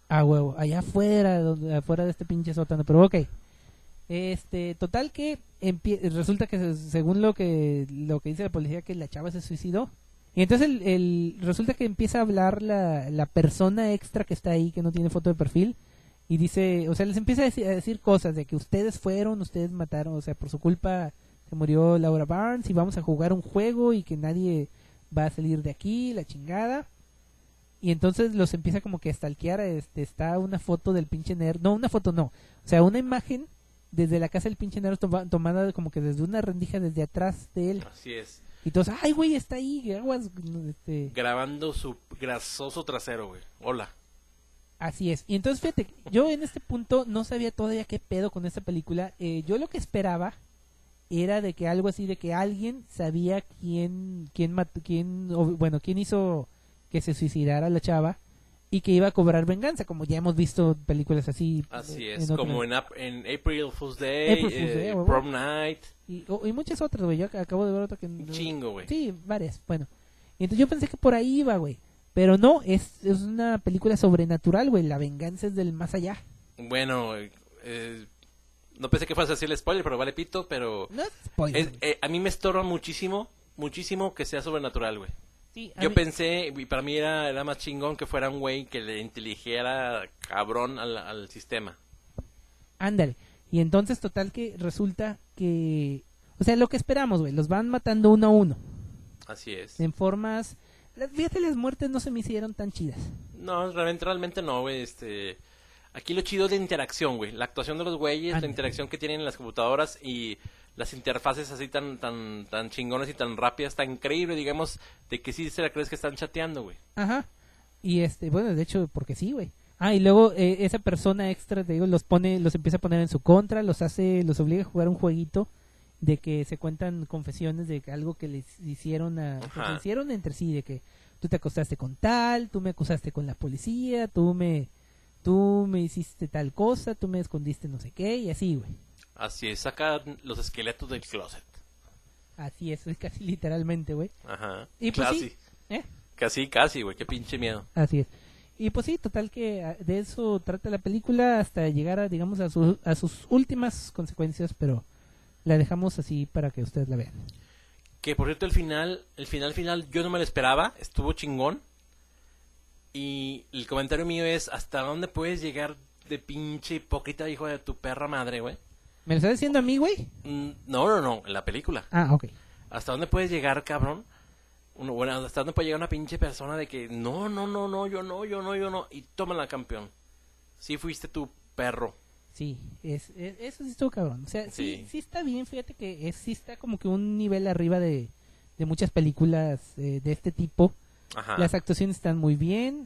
Speaker 2: Ah, huevo, allá afuera, donde, afuera de este pinche sótano, pero ok. Este, total que empie- resulta que se- según lo que lo que dice la policía que la chava se suicidó. Y entonces el, el- resulta que empieza a hablar la, la persona extra que está ahí, que no tiene foto de perfil, y dice, o sea, les empieza a decir, a decir cosas de que ustedes fueron, ustedes mataron, o sea, por su culpa se murió Laura Barnes y vamos a jugar un juego y que nadie va a salir de aquí, la chingada. Y entonces los empieza como que a stalkear, este, está una foto del pinche nerd, no, una foto no, o sea, una imagen desde la casa del pinche nerd toma- tomada como que desde una rendija desde atrás de él.
Speaker 1: Así es.
Speaker 2: Y todos, ay, güey, está ahí, aguas, este...
Speaker 1: Grabando su grasoso trasero, güey. Hola.
Speaker 2: Así es. Y entonces, fíjate, yo en este punto no sabía todavía qué pedo con esta película. Eh, yo lo que esperaba era de que algo así, de que alguien sabía quién, quién mató, quién, o, bueno, quién hizo que se suicidara la chava y que iba a cobrar venganza, como ya hemos visto películas así.
Speaker 1: Así
Speaker 2: eh,
Speaker 1: es.
Speaker 2: en otras-
Speaker 1: Como en, Ap- en April Fool's Day,
Speaker 2: April Fool's
Speaker 1: eh,
Speaker 2: Day, huevo.
Speaker 1: Prom Night.
Speaker 2: Y, o- y muchas otras, güey. Yo ac- acabo de ver otra que...
Speaker 1: Un chingo, güey.
Speaker 2: Sí, varias. Bueno. Y entonces yo pensé que por ahí iba, güey. Pero no, es, es una película sobrenatural, güey. La venganza es del más allá.
Speaker 1: Bueno, eh, eh, no pensé que fuese a decir el spoiler, pero vale pito, pero...
Speaker 2: No es spoiler,
Speaker 1: es-
Speaker 2: güey.
Speaker 1: eh, a mí me estorba muchísimo, muchísimo que sea sobrenatural, güey.
Speaker 2: Sí, a
Speaker 1: Yo
Speaker 2: mí-
Speaker 1: pensé, y para mí era, era más chingón que fuera un güey que le inteligiera cabrón al, al sistema.
Speaker 2: Ándale. Y entonces, total que resulta que... O sea, lo que esperamos, güey. Los van matando uno a uno.
Speaker 1: Así es.
Speaker 2: En formas... Las, fíjate, las muertes no se me hicieron tan chidas.
Speaker 1: No, realmente, realmente no, güey. Este, aquí lo chido es la interacción, güey. La actuación de los güeyes,
Speaker 2: Ándale.
Speaker 1: la interacción que tienen en las computadoras y las interfaces así tan tan tan chingonas y tan rápidas, tan increíble, digamos, de que sí se la crees que están chateando, güey.
Speaker 2: Ajá. Y este, bueno, de hecho, porque sí, güey. Ah, y luego eh, esa persona extra, te digo, los pone, los empieza a poner en su contra, los hace, los obliga a jugar un jueguito de que se cuentan confesiones de que algo que les hicieron a, que
Speaker 1: Ajá.
Speaker 2: se hicieron entre sí, de que tú te acostaste con tal, tú me acusaste con la policía, tú me, tú me hiciste tal cosa, tú me escondiste no sé qué, y así, güey.
Speaker 1: Así es, saca los esqueletos del closet.
Speaker 2: Así es, es casi literalmente, güey.
Speaker 1: Ajá.
Speaker 2: Y pues
Speaker 1: casi.
Speaker 2: sí, ¿eh?
Speaker 1: Casi, casi, güey. Qué pinche miedo.
Speaker 2: Así es. Y pues sí, total que ah, de eso trata la película hasta llegar a, digamos, a, su- a sus últimas consecuencias, pero la dejamos así para que ustedes la vean.
Speaker 1: Que por cierto, el final, el final final, yo no me lo esperaba, estuvo chingón. Y el comentario mío es, ¿hasta dónde puedes llegar de pinche hipócrita, hijo de tu perra madre, güey?
Speaker 2: ¿Me lo estás diciendo a mí, güey?
Speaker 1: Mm, No, no, no, en la película.
Speaker 2: Ah, ok.
Speaker 1: ¿Hasta dónde puedes llegar, cabrón? Uno, bueno, ¿hasta dónde puede llegar una pinche persona de que, no, no, no, no, yo no, yo no, yo no, y tómala, campeón? Sí fuiste tu perro.
Speaker 2: Sí, es, es- eso sí estuvo cabrón. O sea, sí,
Speaker 1: Sí.
Speaker 2: sí está bien, fíjate que es, sí está como que un nivel arriba de, de muchas películas eh, de este tipo.
Speaker 1: Ajá.
Speaker 2: Las actuaciones están muy bien,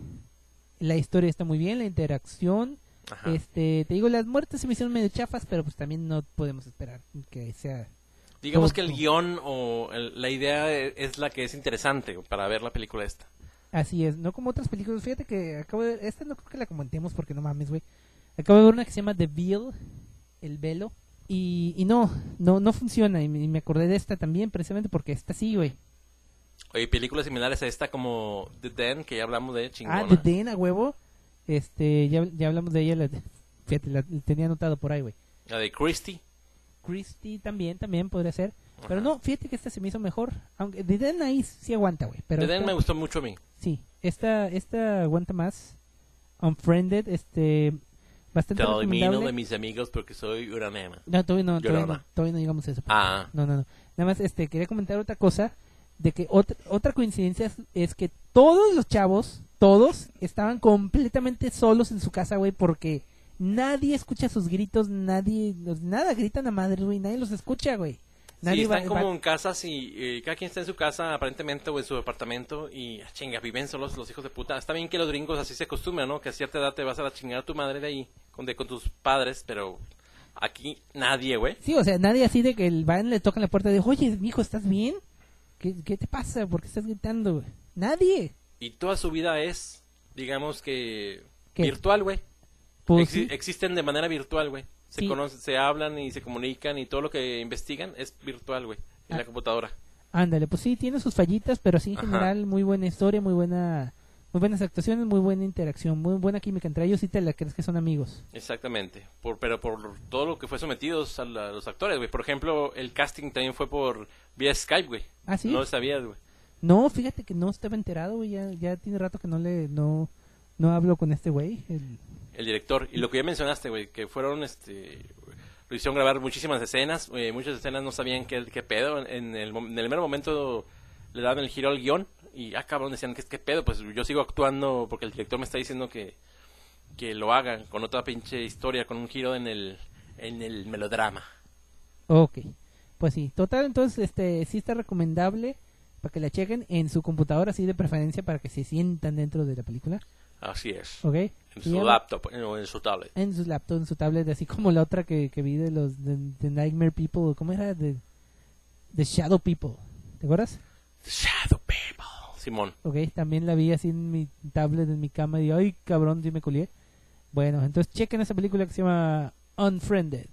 Speaker 2: la historia está muy bien, la interacción.
Speaker 1: Ajá.
Speaker 2: Este, te digo, las muertes se me hicieron medio chafas, pero pues también no podemos esperar que sea...
Speaker 1: Digamos
Speaker 2: todo-
Speaker 1: que el guión o el- la idea e- es la que es interesante para ver la película esta.
Speaker 2: Así es, no como otras películas. Fíjate que acabo de... Esta no creo que la comentemos porque no mames, güey. Acabo de ver una que se llama The Veil, El Velo. Y, y no, no no funciona. Y me, y me acordé de esta también, precisamente porque esta sí, güey.
Speaker 1: Oye, películas similares a esta como The Den, que ya hablamos de chingona.
Speaker 2: Ah, The Den, a huevo. Este, ya, ya hablamos de ella. La, fíjate, la, la tenía anotado por ahí, güey.
Speaker 1: La de Christie.
Speaker 2: Christie también, también podría ser. Pero
Speaker 1: Ajá.
Speaker 2: no, fíjate que esta se me hizo mejor. Aunque The Den ahí sí aguanta, güey. Pero
Speaker 1: The Den
Speaker 2: esta-
Speaker 1: me gustó mucho a mí.
Speaker 2: Sí, esta, esta aguanta más. Unfriended, este... Bastante
Speaker 1: Te elimino
Speaker 2: recomendable.
Speaker 1: de mis amigos porque soy una nema.
Speaker 2: No, todavía no, todavía
Speaker 1: Llorona.
Speaker 2: no, todavía no digamos eso.
Speaker 1: Ah,
Speaker 2: No, no, no. Nada más este, quería comentar otra cosa, de que otra, otra coincidencia es, es que todos los chavos, todos, estaban completamente solos en su casa, güey, porque nadie escucha sus gritos, nadie, los- nada, gritan a madre, güey, nadie los escucha, güey. Nadie
Speaker 1: sí,
Speaker 2: va-
Speaker 1: están como
Speaker 2: va-
Speaker 1: en casas y eh, cada quien está en su casa aparentemente o en su departamento y ah, chinga, viven solos los hijos de puta. Está bien que los gringos así se acostumbran, ¿no? Que a cierta edad te vas a la chingada a tu madre de ahí, con, de, con tus padres, pero aquí nadie, güey.
Speaker 2: Sí, o sea, nadie así de que el van le tocan la puerta de, oye, mijo, ¿estás bien? ¿Qué, qué te pasa? ¿Por qué estás gritando, güey? Nadie.
Speaker 1: Y toda su vida es, digamos que,
Speaker 2: ¿Qué?
Speaker 1: virtual, güey.
Speaker 2: Pues
Speaker 1: Exi-
Speaker 2: sí.
Speaker 1: Existen de manera virtual, güey. Se
Speaker 2: Sí.
Speaker 1: conocen, se hablan y se comunican y todo lo que investigan es virtual, güey, en
Speaker 2: Ah.
Speaker 1: la computadora.
Speaker 2: Ándale, pues sí, tiene sus fallitas, pero sí, en
Speaker 1: Ajá.
Speaker 2: general, muy buena historia, muy buena Muy buenas actuaciones, muy buena interacción, muy buena química entre ellos y te la crees que son amigos.
Speaker 1: Exactamente, por, pero por todo lo que fue sometidos a, la, a los actores, güey. Por ejemplo, el casting también fue por vía Skype, güey.
Speaker 2: ¿Ah, sí?
Speaker 1: No lo sabías, güey.
Speaker 2: No, fíjate que no estaba enterado, güey. Ya, ya tiene rato que no le no, no hablo con este güey. El...
Speaker 1: el director. Y lo que ya mencionaste, güey, que fueron, este... lo hicieron grabar muchísimas escenas. Eh, muchas escenas no sabían qué, qué pedo. En el, en el mero momento le daban el giro al guión. Y, ah, cabrón, decían, ¿qué, qué pedo? Pues yo sigo actuando porque el director me está diciendo que, que lo hagan con otra pinche historia, con un giro en el, en el melodrama.
Speaker 2: Ok, pues sí. Total, entonces, este, sí está recomendable para que la chequen en su computadora, así de preferencia, para que se sientan dentro de la película.
Speaker 1: Así es.
Speaker 2: Ok.
Speaker 1: En
Speaker 2: Y
Speaker 1: su
Speaker 2: ya-
Speaker 1: laptop o en su tablet.
Speaker 2: En su laptop, en su tablet, así como la otra que, que vi de los de, de Nightmare People. ¿Cómo era? De, de Shadow People. ¿Te acuerdas?
Speaker 1: Shadow People. Simón.
Speaker 2: Ok, también la vi así en mi tablet, en mi cama, y digo, ay, cabrón, sí me culié. Bueno, entonces chequen esa película que se llama Unfriended.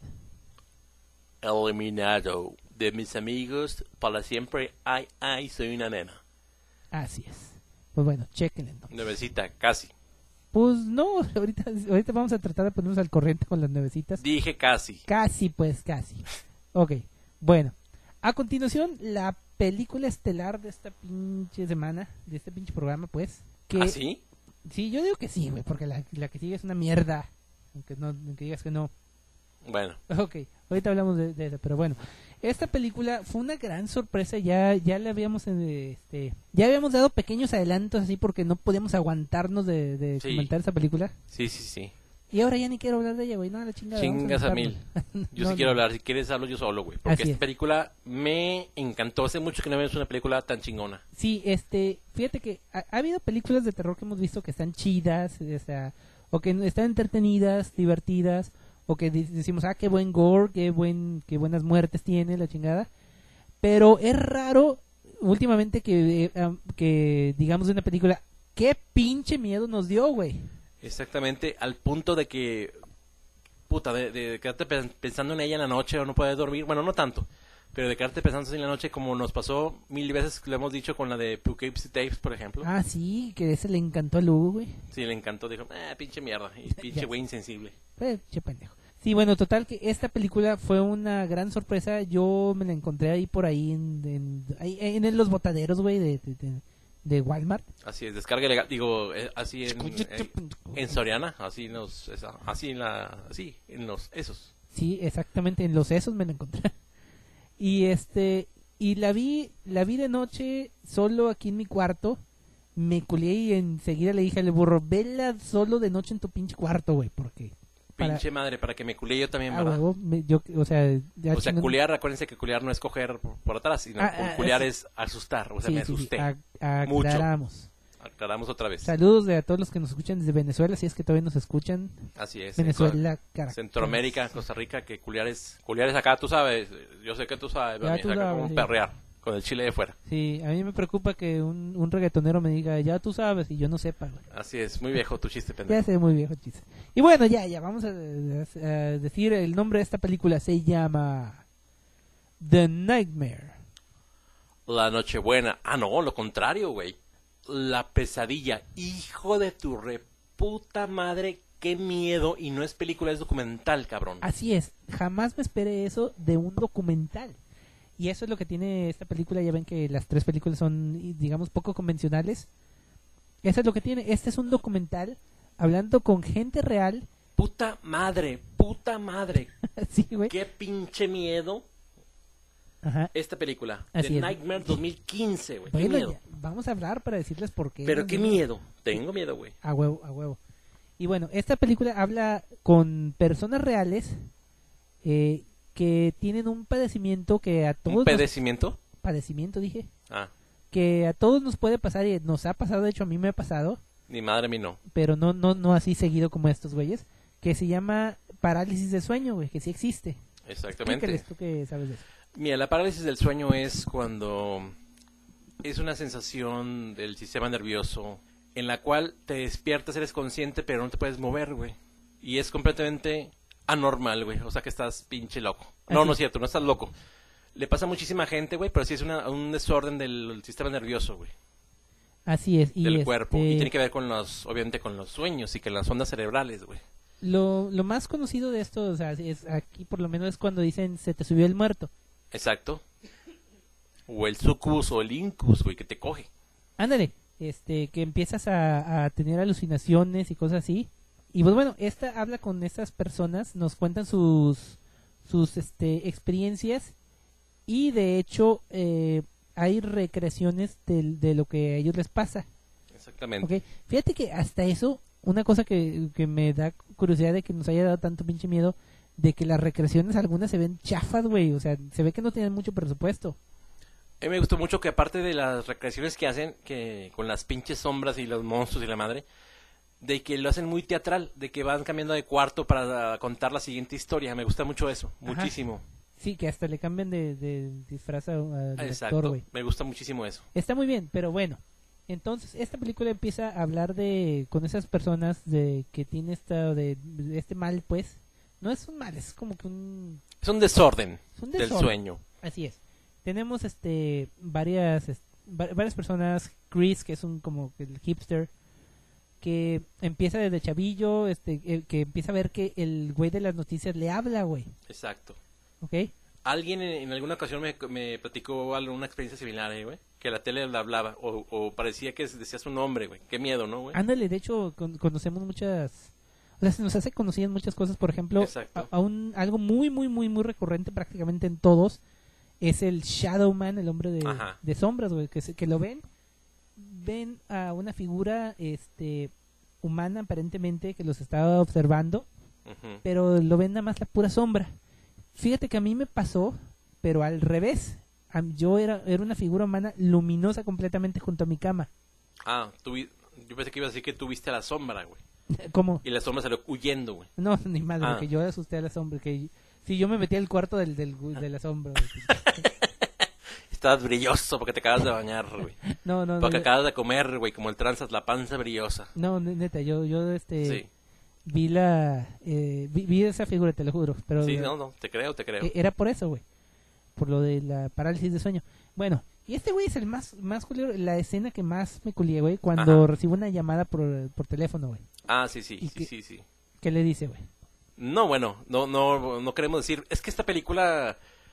Speaker 1: Eliminado de mis amigos para siempre. Ay, ay, soy una nena.
Speaker 2: Así es. Pues bueno, chequenla entonces.
Speaker 1: Nuevecita, casi.
Speaker 2: Pues no, ahorita, ahorita vamos a tratar de ponernos al corriente con las nuevecitas.
Speaker 1: Dije casi.
Speaker 2: Casi, pues, casi. Ok, bueno. A continuación, la película estelar de esta pinche semana, de este pinche programa, pues. Que,
Speaker 1: ¿Ah, sí?
Speaker 2: Sí, yo digo que sí, güey, porque la, la que sigue es una mierda. Aunque no, aunque digas que no.
Speaker 1: Bueno.
Speaker 2: Ok, ahorita hablamos de, de eso, pero bueno. Esta película fue una gran sorpresa, ya ya le habíamos eh, este ya habíamos dado pequeños adelantos así porque no podíamos aguantarnos de, de
Speaker 1: Sí.
Speaker 2: comentar esa película.
Speaker 1: Sí, sí, sí.
Speaker 2: Y ahora ya ni quiero hablar de ella, güey, no, la chingada. vamos
Speaker 1: Chingas a
Speaker 2: dejarlo.
Speaker 1: mil. Yo
Speaker 2: No,
Speaker 1: sí quiero
Speaker 2: no.
Speaker 1: hablar. Si quieres hablo yo solo, güey. Porque
Speaker 2: Así
Speaker 1: esta
Speaker 2: es.
Speaker 1: película me encantó. Hace mucho que no vemos una película tan chingona.
Speaker 2: Sí, este, fíjate que ha, ha habido películas de terror que hemos visto que están chidas, o sea, o que están entretenidas, divertidas, o que di- decimos, ah, qué buen gore, qué buen, qué buenas muertes tiene la chingada. Pero es raro últimamente que, eh, am- que digamos de una película, qué pinche miedo nos dio, güey.
Speaker 1: Exactamente. Al punto de que... Puta, de, de quedarte pen- pensando en ella en la noche o no poder dormir. Bueno, no tanto. Pero de quedarte pensando así en la noche como nos pasó mil veces, lo hemos dicho con la de Poughkeepsie Tapes, por ejemplo.
Speaker 2: Ah, sí, que ese le encantó a Lugo, güey.
Speaker 1: Sí, le encantó. Dijo, ah, pinche mierda. Y pinche
Speaker 2: Ya
Speaker 1: güey
Speaker 2: sé.
Speaker 1: insensible.
Speaker 2: Eh, che pendejo. Sí, bueno, total que esta película fue una gran sorpresa. Yo me la encontré ahí por ahí en, en, ahí, en los botaderos, güey, de, de, de, de Walmart.
Speaker 1: Así es, descarga legal. Digo, eh, así en, en, en Soriana. Así en los... esa- así en la... Así, en los... Esos.
Speaker 2: Sí, exactamente, en los esos me la encontré. Y este, y la vi, la vi de noche solo aquí en mi cuarto. Me culié y enseguida le dije al burro, vela solo de noche en tu pinche cuarto, güey, porque... Para-
Speaker 1: Pinche madre, para que me culié yo también,
Speaker 2: Ah,
Speaker 1: ¿verdad?
Speaker 2: huevo, me- yo, o sea, ya
Speaker 1: O sea,
Speaker 2: chingón-
Speaker 1: culiar, acuérdense que culiar no es coger por, por atrás, sino
Speaker 2: Ah,
Speaker 1: cu-
Speaker 2: ah,
Speaker 1: culiar
Speaker 2: sí.
Speaker 1: es asustar, o sea,
Speaker 2: Sí,
Speaker 1: me
Speaker 2: sí, sí,
Speaker 1: asusté.
Speaker 2: a-
Speaker 1: Mucho.
Speaker 2: aclaramos.
Speaker 1: Aclaramos otra vez.
Speaker 2: Saludos de a todos los que nos escuchan desde Venezuela, si es que todavía nos escuchan.
Speaker 1: Así es.
Speaker 2: Venezuela,
Speaker 1: en
Speaker 2: Caracas.
Speaker 1: Centroamérica, Costa Rica, que culiar es, culiar es acá, tú sabes, yo sé que tú sabes,
Speaker 2: Ya
Speaker 1: mami,
Speaker 2: tú
Speaker 1: es acá
Speaker 2: sabes,
Speaker 1: como un
Speaker 2: sí.
Speaker 1: perrear, con el chile de fuera.
Speaker 2: Sí, a mí me preocupa que un, un reggaetonero me diga, ya tú sabes, y yo no sepa, güey.
Speaker 1: Así es, muy viejo tu chiste,
Speaker 2: Ya
Speaker 1: pendejo.
Speaker 2: sé, muy viejo chiste. Y bueno, ya, ya, vamos a, a- a decir el nombre de esta película. Se llama The Nightmare.
Speaker 1: La Nochebuena. Ah, no, lo contrario, güey. La Pesadilla. Hijo de tu reputa madre, qué miedo. Y no es película, es documental, cabrón.
Speaker 2: Así es, jamás me esperé eso de un documental. Y eso es lo que tiene esta película. Ya ven que las tres películas son, digamos, poco convencionales. Eso es lo que tiene. Este es un documental hablando con gente real.
Speaker 1: Puta madre, puta madre.
Speaker 2: Sí, güey.
Speaker 1: Qué pinche miedo
Speaker 2: Ajá.
Speaker 1: esta película.
Speaker 2: Así
Speaker 1: The
Speaker 2: es.
Speaker 1: Nightmare dos mil quince, güey. Qué
Speaker 2: Bueno,
Speaker 1: miedo.
Speaker 2: ya, vamos a hablar para decirles por qué.
Speaker 1: Pero qué miedo. Tengo miedo, güey.
Speaker 2: A huevo, a huevo. Y bueno, esta película habla con personas reales eh, que tienen un padecimiento que a todos
Speaker 1: ¿Un
Speaker 2: nos-
Speaker 1: padecimiento?
Speaker 2: padecimiento dije
Speaker 1: Ah,
Speaker 2: que a todos nos puede pasar y nos ha pasado, de hecho a mí me ha pasado,
Speaker 1: ni madre, mi no.
Speaker 2: pero no no no así seguido como estos güeyes, que se llama parálisis de sueño, güey, que sí existe.
Speaker 1: Exactamente.
Speaker 2: Explícales tú que sabes de eso.
Speaker 1: Mira, la parálisis del sueño es cuando es una sensación del sistema nervioso en la cual te despiertas, eres consciente, pero no te puedes mover, güey. Y es completamente anormal, güey. O sea que estás pinche loco. No,
Speaker 2: Así.
Speaker 1: no es cierto, no estás loco. Le pasa a muchísima gente, güey, pero sí es una, un desorden del sistema nervioso, güey.
Speaker 2: Así es. Y
Speaker 1: del
Speaker 2: este,
Speaker 1: cuerpo. Y tiene que ver con los, obviamente con los sueños y que las ondas cerebrales, güey.
Speaker 2: Lo, lo más conocido de esto, o sea, es aquí por lo menos es cuando dicen se te subió el muerto.
Speaker 1: Exacto. O el sucubus o el incubus, güey, que te coge.
Speaker 2: Ándale, este, que empiezas a, a tener alucinaciones y cosas así. Y pues bueno, esta habla con estas personas, nos cuentan sus, sus este, experiencias y de hecho eh, hay recreaciones de, de lo que a ellos les pasa.
Speaker 1: Exactamente.
Speaker 2: Okay. Fíjate que hasta eso, una cosa que, que me da curiosidad de que nos haya dado tanto pinche miedo, de que las recreaciones algunas se ven chafas, güey, o sea, se ve que no tienen mucho presupuesto.
Speaker 1: A mí me gustó mucho que aparte de las recreaciones que hacen, que con las pinches sombras y los monstruos y la madre, de que lo hacen muy teatral, de que van cambiando de cuarto para contar la siguiente historia. Me gusta mucho eso,
Speaker 2: Ajá.
Speaker 1: muchísimo.
Speaker 2: Sí, que hasta le cambian de, de disfraz al
Speaker 1: Exacto,
Speaker 2: actor, güey.
Speaker 1: me gusta muchísimo eso.
Speaker 2: Está muy bien, pero bueno. Entonces, esta película empieza a hablar de con esas personas de que tiene esta de, de este mal, pues. No es un mal, es como que un
Speaker 1: Es un desorden,
Speaker 2: es un
Speaker 1: del
Speaker 2: desorden.
Speaker 1: sueño.
Speaker 2: Así es. Tenemos este varias est- va- varias personas, Chris, que es un como que el hipster que empieza desde chavillo, este eh, que empieza a ver que el güey de las noticias le habla, güey.
Speaker 1: Exacto.
Speaker 2: ¿Ok?
Speaker 1: Alguien en, en alguna ocasión me, me platicó algo, una experiencia similar, eh, güey. Que la tele le hablaba, o, o parecía que decía su nombre, güey. Qué miedo, ¿no, güey?
Speaker 2: Ándale, de hecho con- conocemos muchas, o sea, se nos hace conocidas muchas cosas, por ejemplo,
Speaker 1: Exacto.
Speaker 2: a, a un algo muy muy muy muy recurrente prácticamente en todos es el Shadow Man, el hombre de,
Speaker 1: Ajá.
Speaker 2: de sombras, güey, que se- que lo ven ven a una figura este humana aparentemente que los estaba observando,
Speaker 1: Ujú.
Speaker 2: pero lo ven nada más la pura sombra. Fíjate que a mí me pasó, pero al revés. A- Yo era, era una figura humana luminosa completamente junto a mi cama.
Speaker 1: Ah, tú vi- yo pensé que ibas a decir que tú viste a la sombra, güey.
Speaker 2: ¿Cómo?
Speaker 1: Y la sombra salió huyendo, güey.
Speaker 2: No, ni madre,
Speaker 1: Ah.
Speaker 2: que yo asusté a la sombra. Que sí, yo me metí al cuarto del, del, de la sombra. güey.
Speaker 1: Estabas brilloso porque te acabas de bañar, güey.
Speaker 2: No, no, no.
Speaker 1: Porque
Speaker 2: yo-
Speaker 1: acabas de comer, güey, como el transas, la panza brillosa.
Speaker 2: No, ne- neta, yo, yo este,
Speaker 1: Sí,
Speaker 2: vi la, eh, vi, vi esa figura, te lo juro. Pero
Speaker 1: sí, no, no, te creo, te creo.
Speaker 2: eh, era por eso, güey. Por lo de la parálisis de sueño. Bueno, y este güey es el más, más culero, la escena que más me culié, güey, cuando
Speaker 1: Ajá.
Speaker 2: recibo una llamada por, por teléfono, güey.
Speaker 1: Ah, sí, sí,
Speaker 2: ¿Y
Speaker 1: sí,
Speaker 2: qué?
Speaker 1: sí, sí.
Speaker 2: ¿Qué le dice, güey?
Speaker 1: No, bueno, no, no, no queremos decir. Es que esta película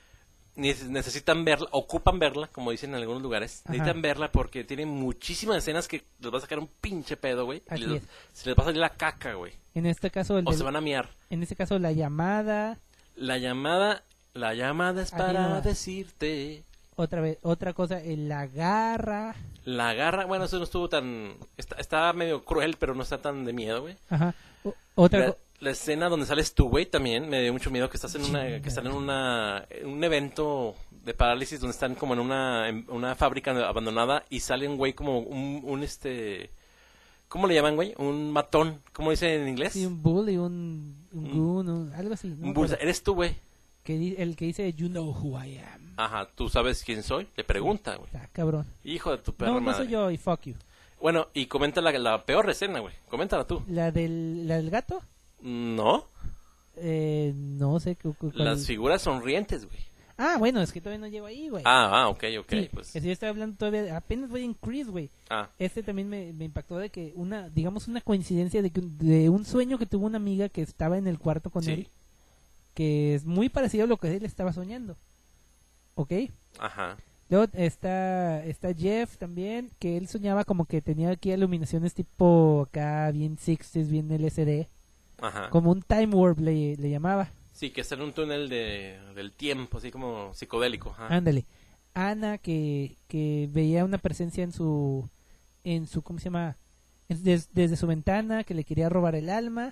Speaker 1: ne- necesitan verla, ocupan verla, como dicen en algunos lugares.
Speaker 2: Ajá.
Speaker 1: Necesitan verla porque tiene muchísimas escenas que les va a sacar un pinche pedo, güey. y
Speaker 2: Así
Speaker 1: les-
Speaker 2: es.
Speaker 1: Se les va a salir la caca, güey.
Speaker 2: En este caso, el
Speaker 1: O
Speaker 2: del-
Speaker 1: se van a miar.
Speaker 2: en este caso la llamada,
Speaker 1: La llamada, la llamada es
Speaker 2: Ahí no
Speaker 1: para
Speaker 2: va.
Speaker 1: decirte.
Speaker 2: otra vez, otra cosa, el la garra,
Speaker 1: La garra, bueno, eso no estuvo tan. Está, está medio cruel, pero no está tan de miedo, güey.
Speaker 2: ajá, o- otra
Speaker 1: La,
Speaker 2: co-
Speaker 1: la escena donde sales tú, güey, también me dio mucho miedo que estás en una,
Speaker 2: Chingada.
Speaker 1: que están en una, en un evento de parálisis donde están como en una, en una fábrica abandonada y sale un güey como un, un este, ¿cómo le llaman, güey? Un matón, ¿cómo dice en inglés?
Speaker 2: sí, un bully, un, un
Speaker 1: Un-
Speaker 2: goon, un- algo así, ¿no?
Speaker 1: un bullseye.
Speaker 2: Pero
Speaker 1: Eres tú, güey.
Speaker 2: que di- el que dice you know who I am.
Speaker 1: Ajá, ¿tú sabes quién soy? Le pregunta, güey.
Speaker 2: Ah, cabrón.
Speaker 1: Hijo de tu perra
Speaker 2: No, no
Speaker 1: madre.
Speaker 2: soy yo y fuck you.
Speaker 1: Bueno, y comenta la, la peor escena, güey. Coméntala tú.
Speaker 2: La del, la del gato,
Speaker 1: No,
Speaker 2: eh, no sé cu- cu- cuál-
Speaker 1: las figuras sonrientes, güey.
Speaker 2: Ah, bueno, es que todavía no llego ahí, güey.
Speaker 1: Ah, ah, ok, ok,
Speaker 2: Sí,
Speaker 1: pues.
Speaker 2: es que yo estaba hablando todavía, apenas voy en Chris, güey.
Speaker 1: Ah,
Speaker 2: Este también me, me impactó de que una, digamos una coincidencia de que de un sueño que tuvo una amiga que estaba en el cuarto con
Speaker 1: sí.
Speaker 2: él, que es muy parecido a lo que él estaba soñando. ¿Ok?
Speaker 1: Ajá.
Speaker 2: Luego está, está Jeff también, que él soñaba como que tenía aquí iluminaciones tipo acá, bien sixties, bien L S D,
Speaker 1: Ajá.
Speaker 2: como un time warp le, le llamaba.
Speaker 1: Sí, que está en un túnel de, del tiempo, así como psicodélico. Ajá.
Speaker 2: Ándale. Ana, que, que veía una presencia en su, en su, ¿cómo se llama? En- des- desde su ventana, que le quería robar el alma,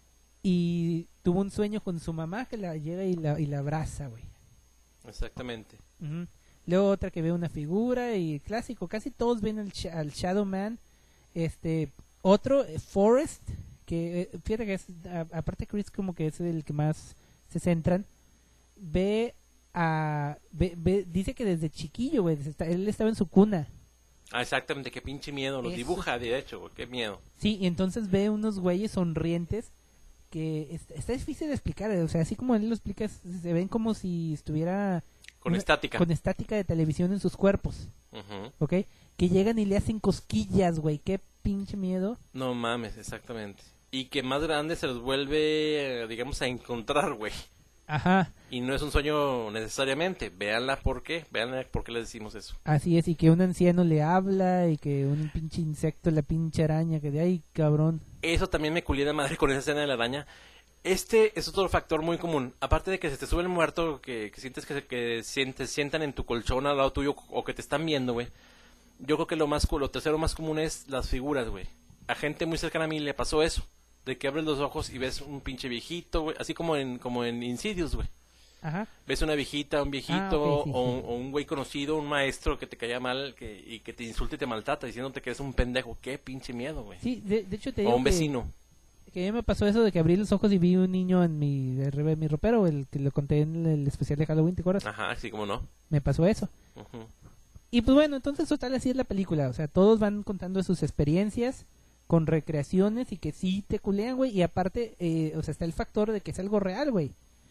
Speaker 2: y tuvo un sueño con su mamá que la llega y la, y la abraza, güey.
Speaker 1: Exactamente.
Speaker 2: Ujú. Luego otra que ve una figura y clásico, casi todos ven al, Sh- al Shadow Man. Este, otro, eh, Forrest, que eh, fíjate que es, a- aparte Chris como que es el que más se centran, ve a, ve, ve- dice que desde chiquillo, güey, desde esta- él estaba en su cuna.
Speaker 1: Ah, exactamente, qué pinche miedo. Los
Speaker 2: Eso.
Speaker 1: dibuja, de hecho, güey, qué miedo.
Speaker 2: Sí, y entonces ve unos güeyes sonrientes que es- está difícil de explicar, eh, o sea, así como él lo explica, es- se ven como si estuviera
Speaker 1: Con
Speaker 2: una-
Speaker 1: estática.
Speaker 2: con estática de televisión en sus cuerpos.
Speaker 1: Ujú.
Speaker 2: ¿Ok? que llegan y le hacen cosquillas, güey, qué pinche miedo.
Speaker 1: No mames, exactamente. Y que más grande se los vuelve, eh, digamos, a encontrar, güey.
Speaker 2: Ajá.
Speaker 1: Y no es un sueño necesariamente. Véanla por qué. Véanla por qué les decimos eso.
Speaker 2: Así es, y que un anciano le habla y que un pinche insecto, la pinche araña, que de ahí, cabrón.
Speaker 1: Eso también me culía de madre con esa escena de la araña. Este es otro factor muy común. Aparte de que se te sube el muerto, que, que sientes que, se, que sientes, sientan en tu colchón al lado tuyo o que te están viendo, güey. Yo creo que lo más lo tercero más común es las figuras, güey. A gente muy cercana a mí le pasó eso. De que abres los ojos y ves un pinche viejito, güey. Así como en, como en Insidious, güey.
Speaker 2: Ajá.
Speaker 1: Ves una viejita, un viejito,
Speaker 2: Ah, okay, sí,
Speaker 1: o,
Speaker 2: sí.
Speaker 1: o un güey conocido, un maestro que te caía mal que, y que te insulta y te maltrata diciéndote que eres un pendejo. Qué pinche miedo, güey.
Speaker 2: Sí, de, de hecho te
Speaker 1: O
Speaker 2: digo
Speaker 1: un
Speaker 2: que-
Speaker 1: vecino.
Speaker 2: Que, a mí me pasó eso de que abrí los ojos y vi un niño en mi, de arriba de mi ropero, el que lo conté en el especial de Halloween, ¿te acuerdas?
Speaker 1: Ajá, sí, como no.
Speaker 2: Me pasó eso.
Speaker 1: Ujú.
Speaker 2: Y pues bueno, entonces total así es la película, o sea, todos van contando sus experiencias con recreaciones y que sí te culean, güey, y aparte, eh, o sea, está el factor de que es algo real, güey.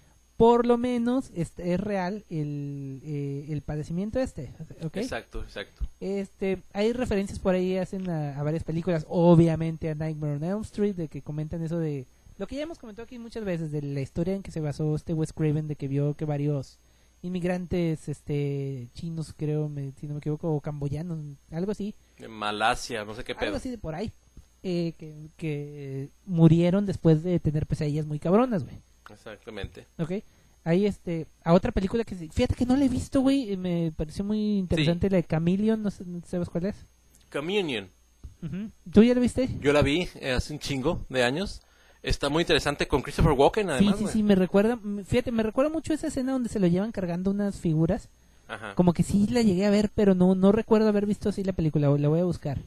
Speaker 2: Por lo menos es, es real el, eh, el padecimiento este, ¿ok?
Speaker 1: Exacto, exacto.
Speaker 2: Este, hay referencias por ahí, hacen a, a varias películas, obviamente a Nightmare on Elm Street, de que comentan eso de, lo que ya hemos comentado aquí muchas veces, de la historia en que se basó este Wes Craven, de que vio que varios inmigrantes este chinos, creo, me, si no me equivoco, o camboyanos, algo así,
Speaker 1: En Malasia, no sé qué pedo.
Speaker 2: algo así de por ahí, eh, que, que murieron después de tener pesadillas muy cabronas, güey.
Speaker 1: Exactamente.
Speaker 2: ¿Ok? Ahí, este, a otra película que, se- fíjate que no la he visto, güey, eh, me pareció muy interesante, la de Chameleon, no, sé, ¿no sabes cuál es?
Speaker 1: Communion.
Speaker 2: Ujú. ¿Tú ya la viste?
Speaker 1: Yo la vi eh, hace un chingo de años. Está muy interesante con Christopher Walken, además,
Speaker 2: sí, sí,
Speaker 1: güey.
Speaker 2: sí, me recuerda, m- fíjate, me recuerda mucho esa escena donde se lo llevan cargando unas figuras,
Speaker 1: Ajá.
Speaker 2: como que sí la llegué a ver, pero no, no recuerdo haber visto así la película, la voy a buscar.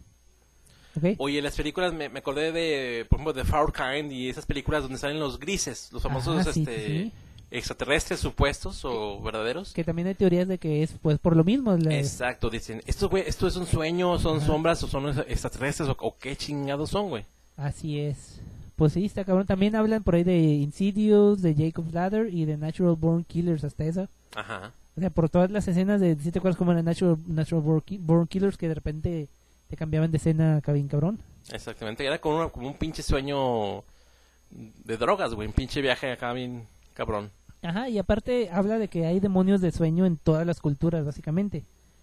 Speaker 2: ¿Ok?
Speaker 1: Oye, las películas, me, me acordé de, por ejemplo, de Four Kind y esas películas donde salen los grises, los famosos
Speaker 2: Ajá, sí,
Speaker 1: este,
Speaker 2: sí.
Speaker 1: extraterrestres supuestos o verdaderos.
Speaker 2: Que también hay teorías de que es pues por lo mismo. La...
Speaker 1: Exacto, dicen, esto, güey, esto es un sueño, son
Speaker 2: Ajá.
Speaker 1: sombras o son extraterrestres o, o qué chingados son, güey.
Speaker 2: Así es. Pues sí, está cabrón. También hablan por ahí de Insidious, de Jacob's Ladder y de Natural Born Killers, hasta eso.
Speaker 1: Ajá.
Speaker 2: O sea, por todas las escenas de, ¿sí te acuerdas cómo era Natural, Natural Born, Ki- Born Killers? Que de repente te cambiaban de escena, cabín cabrón.
Speaker 1: Exactamente, era como, una- como un pinche sueño de drogas, güey, un pinche viaje acá bien cabrón.
Speaker 2: Ajá, y aparte habla de que hay demonios de sueño en todas las culturas, básicamente.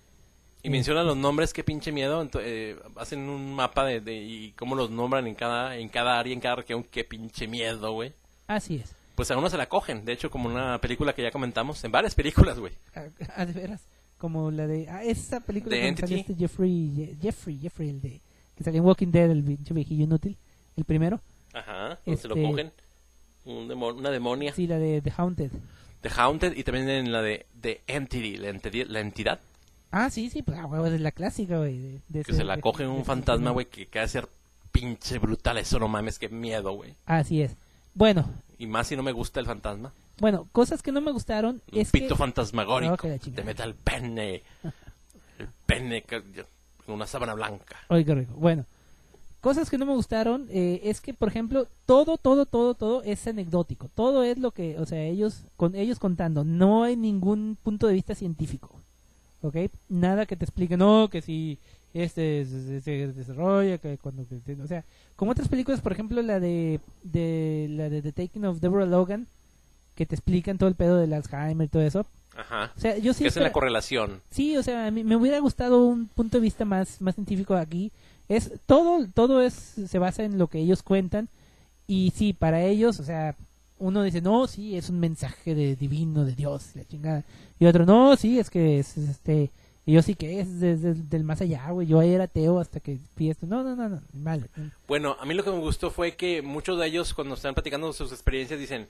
Speaker 1: Y mencionan los nombres, qué pinche miedo, ento- eh, hacen un mapa de, de y cómo los nombran en cada en cada área, en cada región, qué pinche miedo, güey.
Speaker 2: Así es.
Speaker 1: Pues a uno se la cogen, de hecho, como una película que ya comentamos, en varias películas, güey.
Speaker 2: Ah, ah, de veras. Como la de... Ah, esa película
Speaker 1: The
Speaker 2: donde sale
Speaker 1: Entity.
Speaker 2: este Jeffrey... Ye- Jeffrey, Jeffrey, el de... Que salió en Walking Dead, el pinche viejillo inútil. El primero.
Speaker 1: Ajá, donde se lo
Speaker 2: Este-
Speaker 1: cogen. Un demon- una demonia.
Speaker 2: Sí, la de The Haunted.
Speaker 1: The Haunted y también en la de The Entity, la, entidad, la entidad,
Speaker 2: Ah, sí, sí, pues ah, huevo, es la clásica, güey. de- de
Speaker 1: que
Speaker 2: ese-
Speaker 1: se la
Speaker 2: de-
Speaker 1: coge
Speaker 2: de-
Speaker 1: un
Speaker 2: de-
Speaker 1: fantasma, güey, que queda ser pinche brutal, eso no mames, qué miedo, güey.
Speaker 2: Así es. Bueno,
Speaker 1: Y más si no me gusta el fantasma.
Speaker 2: bueno, cosas que no me gustaron
Speaker 1: Un
Speaker 2: es
Speaker 1: pito
Speaker 2: que...
Speaker 1: fantasmagórico.
Speaker 2: Oh, que la chingada.
Speaker 1: Te mete el pene. El pene que- con una sábana blanca.
Speaker 2: Ay, qué rico. Bueno, cosas que no me gustaron eh, es que, por ejemplo, todo, todo, todo, todo es anecdótico. Todo es lo que, o sea, ellos, con ellos contando. No hay ningún punto de vista científico. ¿Ok? Nada que te explique, no, que si este se, se desarrolla, que cuando, que- o sea, como otras películas, por ejemplo, la de, de la de The Taking of Deborah Logan, que te explican todo el pedo del Alzheimer y todo eso.
Speaker 1: Ajá.
Speaker 2: O sea, yo sí
Speaker 1: que es la
Speaker 2: espera-
Speaker 1: correlación.
Speaker 2: Sí, o sea, a mí me hubiera gustado un punto de vista más, más científico aquí. Es todo, todo es se basa en lo que ellos cuentan y sí, para ellos, o sea, uno dice no, sí, es un mensaje de divino de Dios, la chingada, y otro no, sí, es que es, es, este, y yo sí que es desde el del más allá, güey. Yo era ateo hasta que vi esto. No, no, no, no, mal.
Speaker 1: Bueno, a mí lo que me gustó fue que muchos de ellos cuando están platicando sus experiencias dicen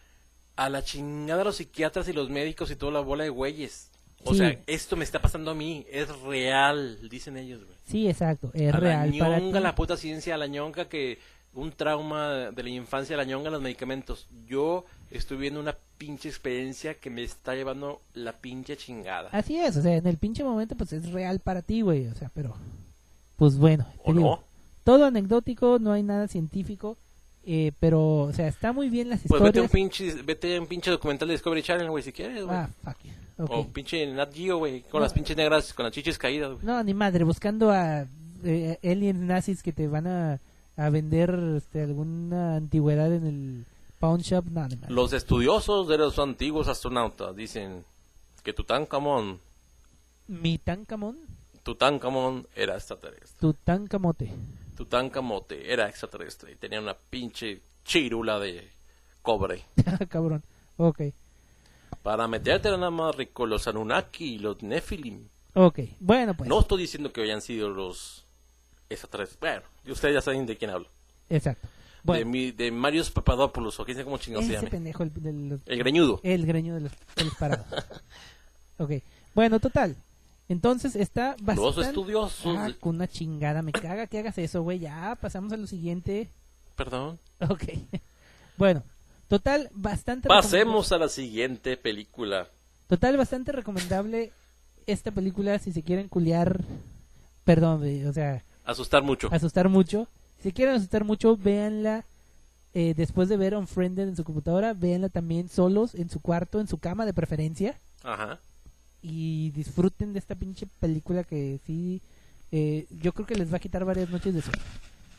Speaker 1: a la chingada los psiquiatras y los médicos y toda la bola de güeyes. O
Speaker 2: Sí.
Speaker 1: sea, esto me está pasando a mí, es real, dicen ellos, güey.
Speaker 2: Sí, exacto, es
Speaker 1: A
Speaker 2: real
Speaker 1: la
Speaker 2: para
Speaker 1: ñonga
Speaker 2: ti.
Speaker 1: la puta ciencia, a la ñonga que un trauma de la infancia, a la ñonga los medicamentos. Yo estoy viendo una pinche experiencia que me está llevando la pinche chingada.
Speaker 2: Así es, o sea, en el pinche momento pues es real para ti, güey, o sea, pero pues bueno, te
Speaker 1: ¿O
Speaker 2: digo,
Speaker 1: no?
Speaker 2: todo anecdótico, no hay nada científico, eh, pero o sea, está muy bien las
Speaker 1: Pues vete a un
Speaker 2: historias.
Speaker 1: pinche, vete a un pinche documental de Discovery Channel, güey, si quieres, güey.
Speaker 2: Ah, fuck you. Ok.
Speaker 1: O pinche Nat Geo, güey, con
Speaker 2: No.
Speaker 1: las pinches negras, con las chichis caídas, güey.
Speaker 2: No, ni madre, buscando a eh, aliens nazis que te van a, a vender este, alguna antigüedad en el pawn shop. No, ni madre.
Speaker 1: Los estudiosos de los antiguos astronautas dicen que Tutankamón,
Speaker 2: Mi Tancamón,
Speaker 1: Tutankamón era extraterrestre.
Speaker 2: Tutankamote.
Speaker 1: Tutankamote era extraterrestre y tenía una pinche chirula de cobre.
Speaker 2: Cabrón. Ok.
Speaker 1: Para meterte nada más rico los Anunnaki y los Nephilim.
Speaker 2: Ok. Bueno, pues.
Speaker 1: No estoy diciendo que hayan sido los extraterrestres. Bueno, y ustedes ya saben de quién hablo.
Speaker 2: Exacto.
Speaker 1: De,
Speaker 2: Bueno,
Speaker 1: mi, de Marius Papadopoulos, o quién sabe cómo chingados se
Speaker 2: ese
Speaker 1: llame.
Speaker 2: pendejo, el, del-
Speaker 1: El greñudo.
Speaker 2: el greño de los, de los parados. Ok. Bueno, total. Entonces está bastante...
Speaker 1: Los estudiosos.
Speaker 2: Ah,
Speaker 1: de-
Speaker 2: con una chingada. Me caga que hagas eso, güey. Ya, pasamos a lo siguiente.
Speaker 1: Perdón.
Speaker 2: Ok. Bueno, total, bastante...
Speaker 1: Pasemos a la siguiente película.
Speaker 2: Total, bastante recomendable esta película si se quieren culiar, perdón, eh, o sea,
Speaker 1: Asustar mucho.
Speaker 2: asustar mucho. Si quieren asustar mucho, véanla eh, después de ver Unfriended en su computadora, véanla también solos, en su cuarto, en su cama de preferencia,
Speaker 1: Ajá.
Speaker 2: y disfruten de esta pinche película que sí, eh, yo creo que les va a quitar varias noches de sueño.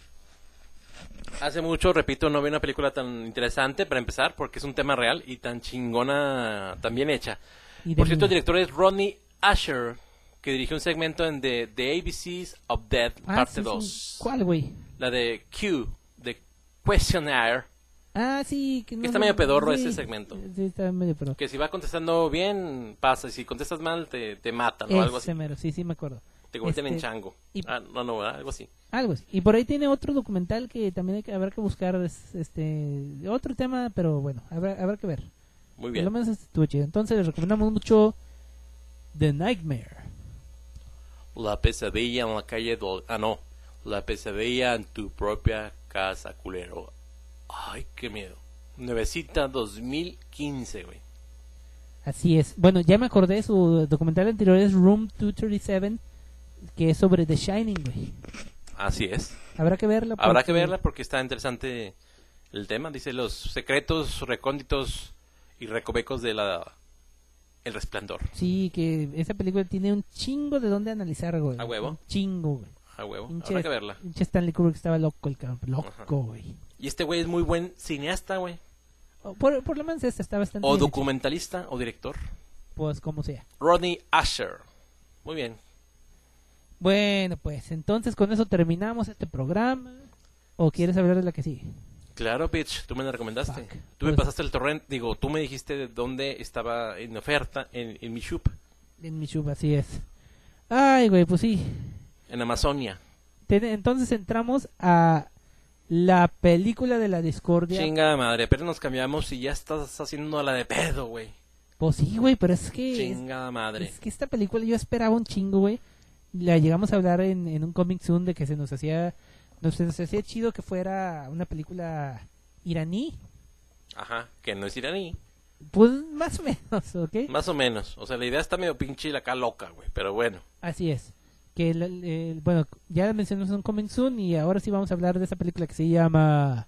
Speaker 1: Hace mucho, repito, no vi una película tan interesante para empezar, porque es un tema real y tan chingona, tan bien hecha.
Speaker 2: Y de
Speaker 1: Por cierto, el
Speaker 2: mí.
Speaker 1: director es Rodney Asher, que dirigió un segmento en The, The A B Cs of Death,
Speaker 2: Ah,
Speaker 1: parte
Speaker 2: sí, sí.
Speaker 1: dos.
Speaker 2: ¿Cuál, güey?
Speaker 1: La de Q, The Questionnaire,
Speaker 2: Ah, sí. Que no,
Speaker 1: está
Speaker 2: no,
Speaker 1: medio pedorro
Speaker 2: sí,
Speaker 1: ese segmento.
Speaker 2: Sí, está medio pedorro.
Speaker 1: que si va contestando bien, pasa, y si contestas mal, te, te matan o algo así.
Speaker 2: Ese mero, sí, sí me acuerdo.
Speaker 1: Te convierten en
Speaker 2: Este,
Speaker 1: chango.
Speaker 2: y-
Speaker 1: Ah, no, no, ¿verdad? Algo así.
Speaker 2: Algo así. Y por ahí tiene otro documental que también hay que, habrá que buscar, es, este, otro tema, pero bueno, habrá, habrá que ver.
Speaker 1: Muy
Speaker 2: Por
Speaker 1: bien.
Speaker 2: lo menos este estuvo chido. Entonces les recomendamos mucho The Nightmare.
Speaker 1: La pesadilla en la calle del... Ah, no. La pesadilla en tu propia casa, culero. Ay, qué miedo. Nuevecita dos mil quince, güey.
Speaker 2: Así es. Bueno, ya me acordé, su documental anterior es Room doscientos treinta y siete, que es sobre The Shining, güey.
Speaker 1: Así es.
Speaker 2: Habrá que verla.
Speaker 1: Habrá
Speaker 2: porque-
Speaker 1: que verla porque está interesante el tema. Dice los secretos recónditos y recovecos de la... El Resplandor.
Speaker 2: Sí, que esa película tiene un chingo de dónde analizar, güey.
Speaker 1: ¿A huevo?
Speaker 2: Un chingo, güey.
Speaker 1: A huevo.
Speaker 2: Pinche-
Speaker 1: Habrá que verla.
Speaker 2: pinche Stanley Kubrick estaba loco, el cabrón. Loco,
Speaker 1: Ajá.
Speaker 2: güey.
Speaker 1: Y este güey es muy buen cineasta, güey.
Speaker 2: O Por, por lo menos esta está bastante
Speaker 1: O
Speaker 2: bien hecha.
Speaker 1: documentalista o director.
Speaker 2: Pues como sea.
Speaker 1: Rodney Asher. Muy bien.
Speaker 2: Bueno, pues entonces con eso terminamos este programa. ¿O quieres hablar de la que sigue?
Speaker 1: Claro, bitch, tú me la recomendaste.
Speaker 2: Fuck.
Speaker 1: Tú me
Speaker 2: Pues-
Speaker 1: pasaste el torrent, digo, tú me dijiste de dónde estaba en oferta en, en mi shop,
Speaker 2: En mi shub, así es. Ay, güey, pues sí.
Speaker 1: en Amazonia.
Speaker 2: Te- entonces entramos a la película de la discordia.
Speaker 1: Chinga madre, pero nos cambiamos y ya estás haciendo la de pedo, güey.
Speaker 2: Pues sí, güey, pero es que...
Speaker 1: Chinga madre.
Speaker 2: Es que esta película yo esperaba un chingo, güey. La llegamos a hablar en, en un Comic Soon de que se nos hacía... Nos, se nos hacía chido que fuera una película iraní.
Speaker 1: Ajá, que no es iraní.
Speaker 2: Pues más o menos, ¿ok?
Speaker 1: Más o menos. O sea, la idea está medio pinche y acá loca, güey. Pero bueno.
Speaker 2: Así es. Que el- el- el- bueno, ya mencionamos un Coming Soon y ahora sí vamos a hablar de esa película que se llama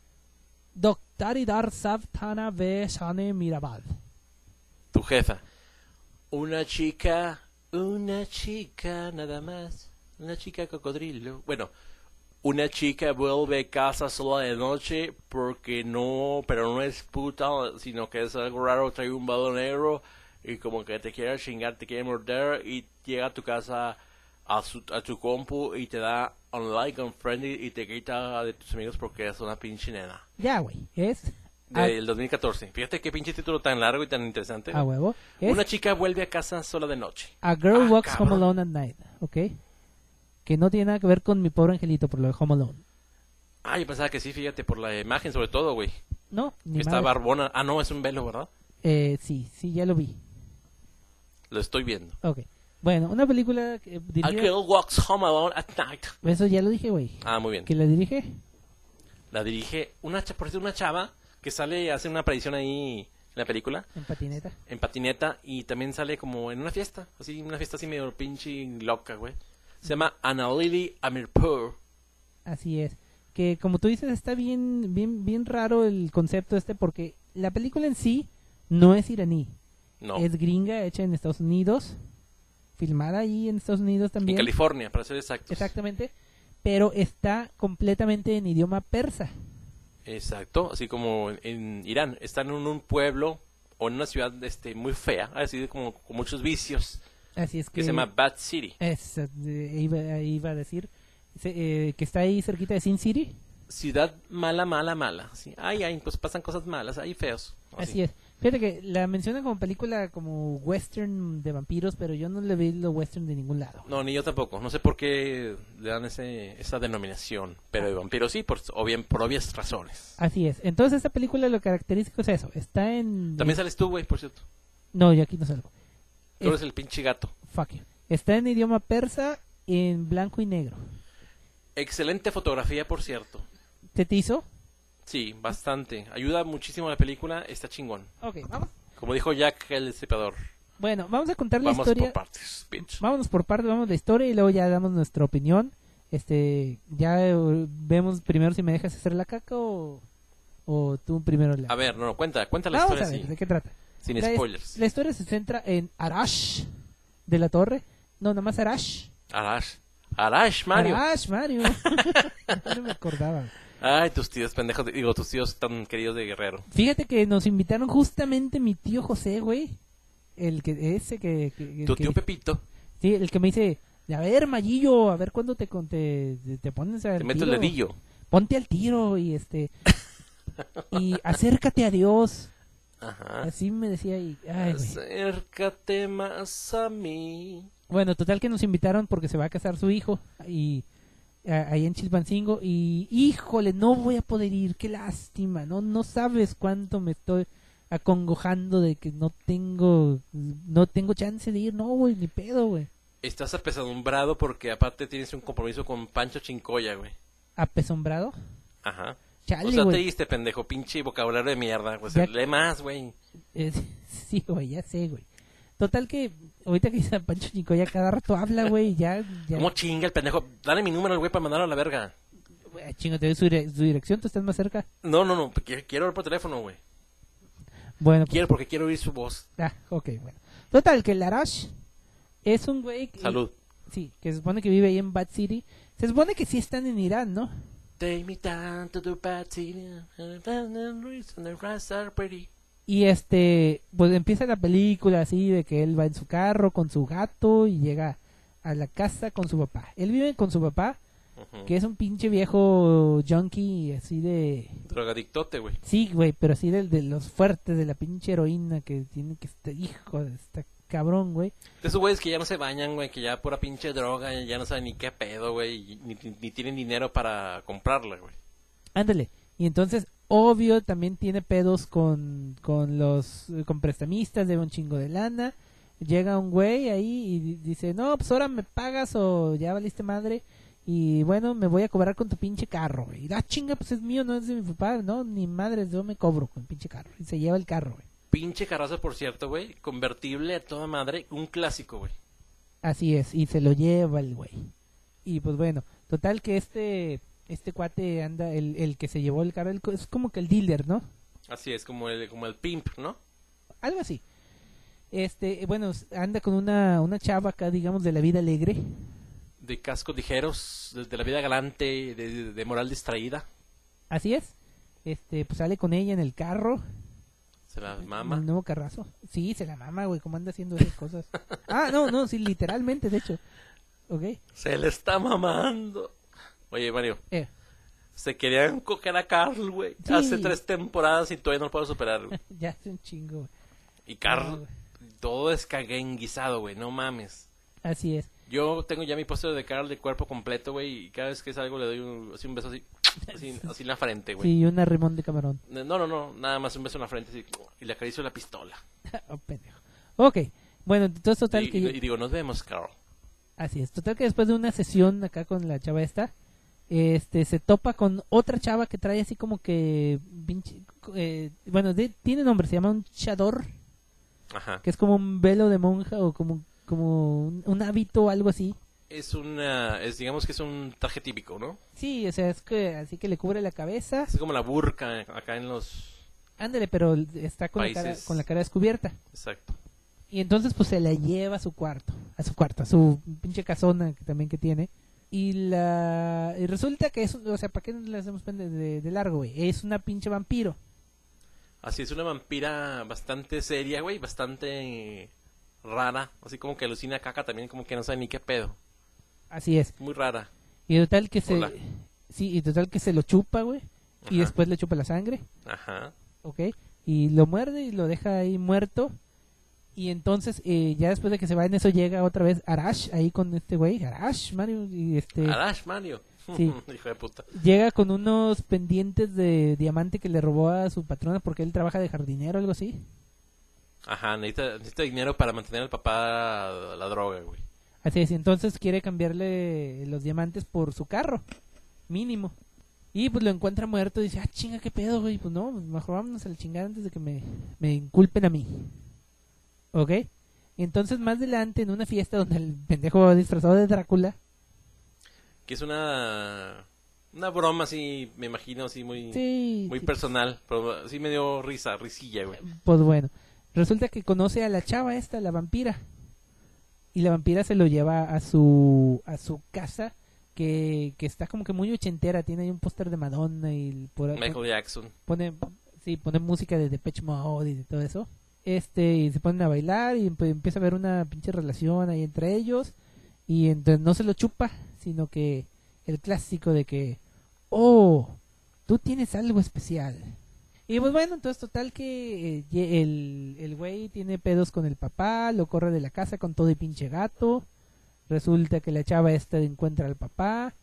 Speaker 2: Doctaridar Savtana ve Shane Mirabal.
Speaker 1: Tu jefa. Una chica, una chica nada más. Una chica cocodrilo. Bueno, una chica vuelve a casa sola de noche porque no, pero no es puta, sino que es algo raro, trae un balón negro y como que te quiere chingar, te quiere morder y llega a tu casa a, su, a tu compu y te da unlike, unfriendly y te quita de tus amigos porque es una pinche nena.
Speaker 2: Ya, güey, es a,
Speaker 1: Del dos mil catorce. Fíjate qué pinche título tan largo y tan interesante.
Speaker 2: a huevo. Es
Speaker 1: Una chica vuelve a casa sola de noche.
Speaker 2: A Girl
Speaker 1: Ah,
Speaker 2: Walks
Speaker 1: cabrón.
Speaker 2: Home Alone at Night, ¿ok? Que no tiene nada que ver con Mi Pobre Angelito por lo de Home Alone.
Speaker 1: Ah, yo pensaba que sí, fíjate, por la imagen sobre todo, güey.
Speaker 2: No, ni
Speaker 1: Que está
Speaker 2: madre.
Speaker 1: barbona. Ah, no, es un velo, ¿verdad?
Speaker 2: Eh, sí, sí, ya lo vi.
Speaker 1: Lo estoy viendo.
Speaker 2: Ok. Bueno, una película que
Speaker 1: A
Speaker 2: dirigida...
Speaker 1: girl walks home alone at night.
Speaker 2: Eso ya lo dije, güey.
Speaker 1: Ah, muy bien.
Speaker 2: ¿Que la dirige?
Speaker 1: La dirige una, cha- por cierto, una chava que sale, hace una aparición ahí en la película,
Speaker 2: En patineta.
Speaker 1: en patineta, y también sale como en una fiesta, así, una fiesta así medio pinche loca, güey. Se llama Anna Lily Amirpour.
Speaker 2: Así es. Que como tú dices, está bien, bien, bien raro el concepto este porque la película en sí no es iraní.
Speaker 1: No.
Speaker 2: Es gringa, hecha en Estados Unidos, filmada ahí en Estados Unidos también.
Speaker 1: En California, para ser exactos.
Speaker 2: Exactamente, pero está completamente en idioma persa.
Speaker 1: Exacto, así como en, en Irán. Están en un pueblo o en una ciudad este, muy fea, así como con muchos vicios,
Speaker 2: Así es que...
Speaker 1: que se llama Bad City.
Speaker 2: Es, eh, iba, iba a decir se- eh, que está ahí cerquita de Sin City.
Speaker 1: Ciudad mala, mala, mala. Sí. Ay, ay, pues pasan cosas malas, ay, feos.
Speaker 2: Así es. Fíjate que la mencionan como película como western de vampiros, pero yo no le vi lo western de ningún lado.
Speaker 1: No, ni yo tampoco. No sé por qué le dan ese, esa denominación. Pero de vampiros sí, por, o bien, por obvias razones.
Speaker 2: Así es. Entonces esta película lo característico es eso. Está en...
Speaker 1: También sales tú, güey, por cierto.
Speaker 2: No, yo aquí no salgo.
Speaker 1: Tú eres el pinche gato.
Speaker 2: Fuck you. Está en idioma persa en blanco y negro.
Speaker 1: Excelente fotografía, por cierto.
Speaker 2: ¿Te te hizo?
Speaker 1: Sí, bastante. Ayuda muchísimo a la película, está chingón.
Speaker 2: Ok, vamos.
Speaker 1: Como dijo Jack el Destripador.
Speaker 2: Bueno, vamos a contar la
Speaker 1: Vamos
Speaker 2: historia.
Speaker 1: por partes, bitch.
Speaker 2: Vámonos por partes, vamos la historia y luego ya damos nuestra opinión. Este, ya eh, vemos primero si me dejas hacer la caca o, o tú primero la.
Speaker 1: A ver, no, no, cuenta, cuenta la
Speaker 2: Vamos
Speaker 1: historia
Speaker 2: a ver,
Speaker 1: así,
Speaker 2: ¿de qué trata?
Speaker 1: sin
Speaker 2: La,
Speaker 1: spoilers.
Speaker 2: la historia se centra en Arash de la Torre. No, nada más Arash.
Speaker 1: Arash. Arash, Mario.
Speaker 2: Arash, Mario. No me acordaba.
Speaker 1: Ay, tus tíos pendejos, de- digo, tus tíos tan queridos de Guerrero.
Speaker 2: Fíjate que nos invitaron justamente mi tío José, güey. El que, ese que... que- el
Speaker 1: Tu
Speaker 2: que-
Speaker 1: tío Pepito
Speaker 2: Sí, el que me dice, a ver, Mayillo, a ver cuándo te, con- te, te pones al
Speaker 1: te mete el
Speaker 2: tiro.
Speaker 1: dedillo.
Speaker 2: Ponte al tiro y este... y acércate a Dios.
Speaker 1: Ajá.
Speaker 2: Así me decía y... Ay, güey.
Speaker 1: Acércate más a mí.
Speaker 2: Bueno, total que nos invitaron porque se va a casar su hijo y a- ahí en Chilpancingo y híjole, no voy a poder ir, qué lástima, no no sabes cuánto me estoy acongojando de que no tengo no tengo chance de ir, no güey, ni pedo, güey.
Speaker 1: Estás apesadumbrado porque aparte tienes un compromiso con Pancho Chincoya, güey.
Speaker 2: ¿Apesombrado?
Speaker 1: Ajá.
Speaker 2: Chale,
Speaker 1: O sea, te
Speaker 2: güey.
Speaker 1: diste, pendejo, pinche vocabulario de mierda. Pues
Speaker 2: Ya-
Speaker 1: lee más, güey.
Speaker 2: Eh, sí, güey, ya sé, güey. Total que ahorita que dice Pancho Chico ya cada rato habla, güey, y ya ya
Speaker 1: ¿Cómo chinga el pendejo? Dale mi número al güey para mandarlo a la verga.
Speaker 2: güey, chingo, te doy su, dire- su dirección, tú estás más cerca.
Speaker 1: No, no, no. Quiero, quiero ver por teléfono, güey.
Speaker 2: Bueno, pues,
Speaker 1: Quiero porque quiero oír su voz.
Speaker 2: ah, ok, bueno. Total que el Arash es un güey que-
Speaker 1: Salud.
Speaker 2: Sí, que se supone que vive ahí en Bad City. Se supone que sí están en Irán, ¿no?
Speaker 1: Take me down to the bad city, and the reason the rights are pretty.
Speaker 2: Y este, pues empieza la película así de que él va en su carro con su gato y llega a la casa con su papá. Él vive con su papá,
Speaker 1: Ujú.
Speaker 2: que es un pinche viejo junkie así de...
Speaker 1: Drogadictote, güey.
Speaker 2: Sí, güey, pero así de, de los fuertes, de la pinche heroína que tiene que estar... Hijo de esta cabrón, güey.
Speaker 1: De esos güeyes que ya no se bañan, güey, que ya pura pinche droga, ya no saben ni qué pedo, güey, y ni, ni, ni tienen dinero para comprarla, güey.
Speaker 2: Ándale. Y entonces, obvio, también tiene pedos con, con los eh, con prestamistas, debe un chingo de lana. Llega un güey ahí y di- dice, no, pues ahora me pagas o ya valiste madre. Y bueno, me voy a cobrar con tu pinche carro, güey. Y da chinga, pues es mío, no es de mi papá, no, ni madre, yo me cobro con el pinche carro. Y se lleva el carro, güey.
Speaker 1: Pinche carrazo, por cierto, güey, convertible a toda madre, un clásico, güey.
Speaker 2: Así es, y se lo lleva el güey. Y pues bueno, total que este este cuate anda, el, el que se llevó el carro, el co- es como que el dealer, ¿no?
Speaker 1: Así es, como el, como el pimp, ¿no?
Speaker 2: Algo así. Este, bueno, anda con una, una chava acá, digamos, de la vida alegre.
Speaker 1: De cascos ligeros, de, de la vida galante, de, de moral distraída.
Speaker 2: Así es. Este, pues sale con ella en el carro.
Speaker 1: Se la
Speaker 2: El
Speaker 1: mama.
Speaker 2: nuevo carrazo. Sí, se la mama, güey, cómo anda haciendo esas cosas. Ah, no, no, sí, literalmente, de hecho. Ok.
Speaker 1: Se le está mamando. Oye, Mario,
Speaker 2: Eh,
Speaker 1: se querían coger a Carl, güey.
Speaker 2: Sí.
Speaker 1: Hace tres temporadas y todavía no lo puedo superar, güey.
Speaker 2: ya hace un chingo, güey.
Speaker 1: Y
Speaker 2: No,
Speaker 1: Carl,
Speaker 2: güey.
Speaker 1: todo es caguenguizado, güey, no mames.
Speaker 2: Así es.
Speaker 1: Yo tengo ya mi póster de Carl de cuerpo completo, güey, y cada vez que salgo le doy un, así un beso así, así, así en la frente, güey.
Speaker 2: Sí, una rimón de camarón.
Speaker 1: No, no, no, nada más un beso en la frente así, y le acaricio la pistola.
Speaker 2: Oh, pendejo. Ok. Bueno, entonces total
Speaker 1: Y,
Speaker 2: que...
Speaker 1: y- y digo, nos vemos, Carl.
Speaker 2: Así es, total que después de una sesión acá con la chava esta, este, se topa con otra chava que trae así como que, pinche- eh, bueno, de- tiene nombre, se llama un chador,
Speaker 1: Ajá.
Speaker 2: que es como un velo de monja o como, como un, un hábito o algo así.
Speaker 1: Es una, es digamos que es un traje típico, ¿no?
Speaker 2: Sí, o sea, es que así que le cubre la cabeza,
Speaker 1: Es como la burka acá en los...
Speaker 2: ándale, pero está con la, cara,
Speaker 1: Países.
Speaker 2: con la cara descubierta.
Speaker 1: Exacto.
Speaker 2: Y entonces pues se la lleva a su cuarto, a su cuarto, a su pinche casona que también que tiene. Y la y resulta que es, o sea, ¿para qué nos la hacemos de, de, de largo, güey? Es una pinche vampiro.
Speaker 1: Así es, una vampira bastante seria, güey, bastante rara. Así como que alucina caca también, como que no sabe ni qué pedo.
Speaker 2: Así es.
Speaker 1: Muy rara.
Speaker 2: Y total que se...
Speaker 1: Hola.
Speaker 2: Sí, y total que se lo chupa, güey. Y después le chupa la sangre.
Speaker 1: Ajá.
Speaker 2: Ok. Y lo muerde y lo deja ahí muerto. Y entonces, eh, ya después de que se va en eso, llega otra vez Arash ahí con este güey. Arash, Mario. Y este...
Speaker 1: Arash, Mario.
Speaker 2: Sí.
Speaker 1: Hijo de puta.
Speaker 2: Llega con unos pendientes de diamante que le robó a su patrona porque él trabaja de jardinero o algo así.
Speaker 1: Ajá, necesita, necesita dinero para mantener al papá la, la droga, güey.
Speaker 2: Así es, y entonces quiere cambiarle los diamantes por su carro, mínimo. Y pues lo encuentra muerto y dice, ah, chinga, qué pedo, güey. Pues no, mejor vámonos a la chingada antes de que me, me inculpen a mí. ¿Ok? Entonces más adelante, en una fiesta donde el pendejo va disfrazado de Drácula.
Speaker 1: Que es una una broma así, me imagino, así muy,
Speaker 2: Sí,
Speaker 1: muy
Speaker 2: sí.
Speaker 1: personal. Pero sí me dio risa, risilla, güey.
Speaker 2: Pues bueno, resulta que conoce a la chava esta, la vampira. Y la vampira se lo lleva a su a su casa, que, que está como que muy ochentera. Tiene ahí un póster de Madonna y por ahí
Speaker 1: Michael Jackson.
Speaker 2: pone, sí, pone música de Depeche Mode y de todo eso. Este, y se ponen a bailar y empe- empieza a haber una pinche relación ahí entre ellos. Y entonces no se lo chupa, sino que el clásico de que, oh, tú tienes algo especial. Y pues bueno, entonces total que eh, ye- el el güey tiene pedos con el papá, lo corre de la casa con todo y pinche gato. Resulta que la chava esta encuentra al papá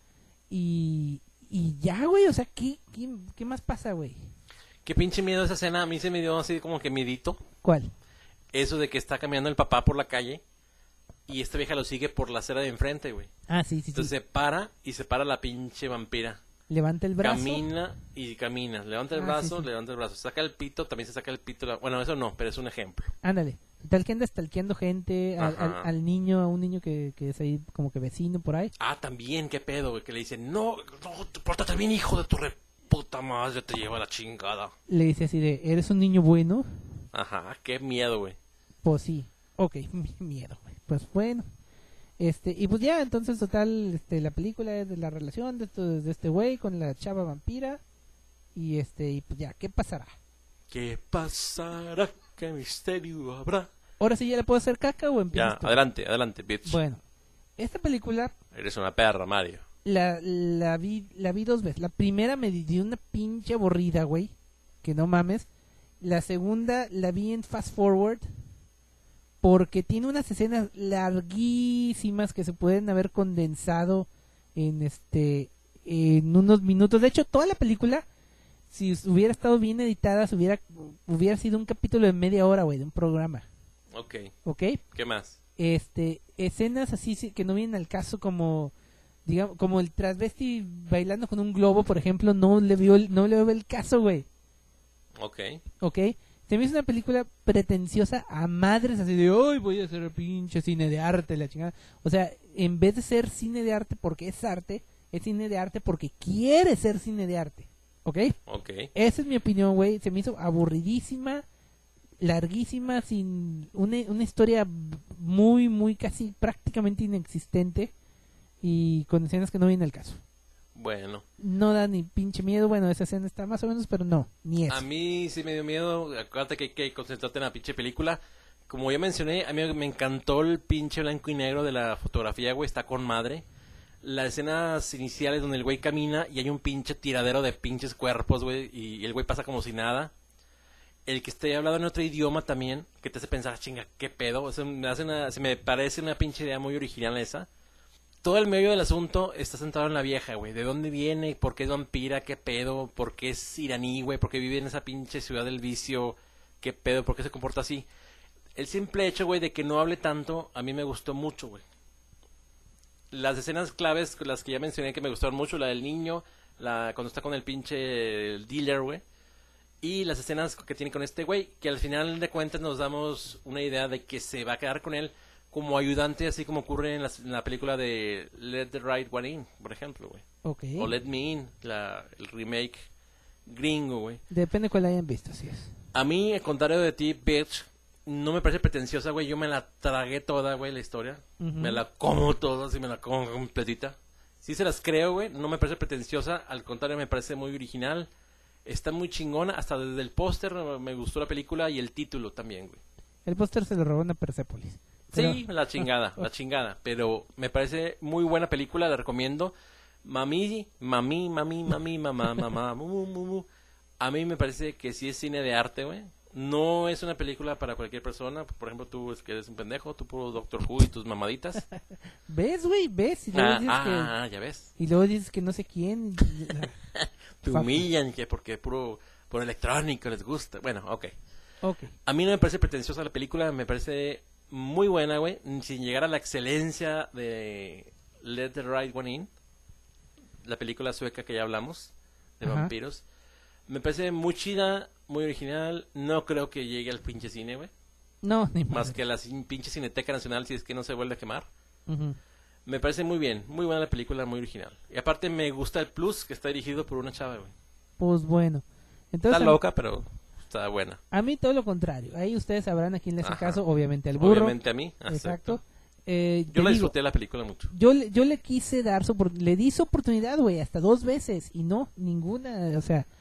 Speaker 2: y, y ya, güey, o sea, ¿qué, qué, qué más pasa, güey?
Speaker 1: Qué pinche miedo esa escena, a mí se me dio así como que miedito.
Speaker 2: ¿Cuál?
Speaker 1: Eso de que está caminando el papá por la calle y esta vieja lo sigue por la acera de enfrente, güey.
Speaker 2: Ah, sí, sí, sí.
Speaker 1: Entonces se para y se para la pinche vampira.
Speaker 2: Levanta el brazo.
Speaker 1: Camina y camina. Levanta el
Speaker 2: Ah,
Speaker 1: brazo,
Speaker 2: sí, sí.
Speaker 1: levanta el brazo. Saca el pito, también se saca el pito. la- Bueno, eso no, pero es un ejemplo.
Speaker 2: Ándale. Tal que anda stalkeando gente, al, al,
Speaker 1: Ajá.
Speaker 2: al niño, a un niño que, que es ahí como que vecino por ahí.
Speaker 1: Ah, también, qué pedo, güey. Que le dicen, no, no, tú pórtate bien, hijo de tu re puta madre, te lleva la chingada.
Speaker 2: Le dice así de, ¿eres un niño bueno?
Speaker 1: Ajá, qué miedo, güey.
Speaker 2: Pues sí. Ok, mi- miedo, güey. Pues bueno. Este, y pues ya, entonces total, este, la película es de la relación de, esto- de este güey con la chava vampira. Y este, y pues ya, ¿qué pasará?
Speaker 1: ¿Qué pasará? ¿Qué misterio habrá?
Speaker 2: Ahora sí ya le puedo hacer caca o
Speaker 1: Ya,
Speaker 2: empiezas tú?
Speaker 1: adelante, adelante, bitch.
Speaker 2: Bueno, esta película
Speaker 1: Eres una perra, Mario.
Speaker 2: la, la vi la vi dos veces. La primera me dio una pinche aburrida, güey. Que no mames. La segunda la vi en fast forward. Porque tiene unas escenas larguísimas que se pueden haber condensado en este en unos minutos. De hecho, toda la película, si hubiera estado bien editada, se hubiera, hubiera sido un capítulo de media hora, güey, de un programa.
Speaker 1: Ok,
Speaker 2: ¿Ok?
Speaker 1: ¿qué más?
Speaker 2: Este, escenas así sí, que no vienen al caso, como digamos, como el transvesti bailando con un globo, por ejemplo, no le vio el, no le veo el caso, güey.
Speaker 1: Ok.
Speaker 2: ¿Ok? Se me hizo una película pretenciosa a madres, así de, ¡ay, voy a hacer pinche cine de arte, la chingada! O sea, en vez de ser cine de arte porque es arte, es cine de arte porque quiere ser cine de arte. ¿Ok?
Speaker 1: Ok.
Speaker 2: Esa es mi opinión, güey. Se me hizo aburridísima, larguísima, sin una, una historia muy, muy casi prácticamente inexistente y con escenas que no vienen al caso.
Speaker 1: Bueno,
Speaker 2: No da ni pinche miedo. Bueno, esa escena está más o menos, pero no, ni eso.
Speaker 1: a mí sí me dio miedo. Acuérdate que hay que concentrarte en la pinche película. Como ya mencioné, a mí me encantó el pinche blanco y negro de la fotografía, güey. Está con madre. Las escenas iniciales donde el güey camina y hay un pinche tiradero de pinches cuerpos, güey. Y el güey pasa como si nada. El que esté hablando en otro idioma también, que te hace pensar, chinga, qué pedo. O sea, me hace una, se me parece una pinche idea muy original esa. Todo el medio del asunto está centrado en la vieja, güey. ¿De dónde viene? ¿Por qué es vampira? ¿Qué pedo? ¿Por qué es iraní, güey? ¿Por qué vive en esa pinche ciudad del vicio? ¿Qué pedo? ¿Por qué se comporta así? El simple hecho, güey, de que no hable tanto, a mí me gustó mucho, güey. Las escenas claves, las que ya mencioné que me gustaron mucho, la del niño, la cuando está con el pinche el dealer, güey. Y las escenas que tiene con este güey, que al final de cuentas nos damos una idea de que se va a quedar con él como ayudante, así como ocurre en la, en la película de Let the Right One In, por ejemplo, güey.
Speaker 2: Ok.
Speaker 1: O Let Me In, la, el remake gringo, güey.
Speaker 2: Depende cuál hayan visto, así es.
Speaker 1: A mí, al contrario de ti, bitch, no me parece pretenciosa, güey. Yo me la tragué toda, güey, la historia.
Speaker 2: Ujú.
Speaker 1: Me la como toda, así me la como completita. Sí se las creo, güey. No me parece pretenciosa. Al contrario, me parece muy original. Está muy chingona. Hasta desde el póster me gustó la película y el título también, güey.
Speaker 2: El póster se lo robó a Persepolis. Pero-
Speaker 1: Sí, la chingada, la chingada. Pero me parece muy buena película, la recomiendo. Mami, mami, mami, mami, mamá, mamá, mu, mu, mu, mu. A mí me parece que sí es cine de arte, güey. No es una película para cualquier persona. Por ejemplo, tú es que eres un pendejo, tú puro Doctor Who y tus mamaditas.
Speaker 2: ¿Ves, güey? ¿Ves? Y luego,
Speaker 1: Ah,
Speaker 2: dices
Speaker 1: ah, ya ves.
Speaker 2: que, y luego dices que no sé quién.
Speaker 1: Te
Speaker 2: Fa-
Speaker 1: humillan que porque puro, puro electrónico les gusta. Bueno, ok.
Speaker 2: Ok.
Speaker 1: A mí no me parece pretenciosa la película, me parece muy buena, güey. Sin llegar a la excelencia de Let the Right One In, la película sueca que ya hablamos, de
Speaker 2: Ajá.
Speaker 1: vampiros. Me parece muy chida, muy original. No creo que llegue al pinche cine, güey.
Speaker 2: No, ni
Speaker 1: Más
Speaker 2: madre.
Speaker 1: que a la cin- pinche Cineteca Nacional, si es que no se vuelve a quemar.
Speaker 2: Ujú.
Speaker 1: Me parece muy bien, muy buena la película, muy original. Y aparte me gusta el plus que está dirigido por una chava, güey.
Speaker 2: Pues bueno. Entonces,
Speaker 1: Está
Speaker 2: a-
Speaker 1: loca, pero está buena.
Speaker 2: A mí todo lo contrario. Ahí ustedes sabrán a quién le hace
Speaker 1: Ajá.
Speaker 2: caso. Obviamente al burro.
Speaker 1: Obviamente a mí.
Speaker 2: Exacto. Eh,
Speaker 1: Yo
Speaker 2: te
Speaker 1: la
Speaker 2: digo,
Speaker 1: disfruté la película mucho.
Speaker 2: yo, le- yo le quise dar su opor- le di su oportunidad, güey, hasta dos veces. Y no, ninguna. O sea,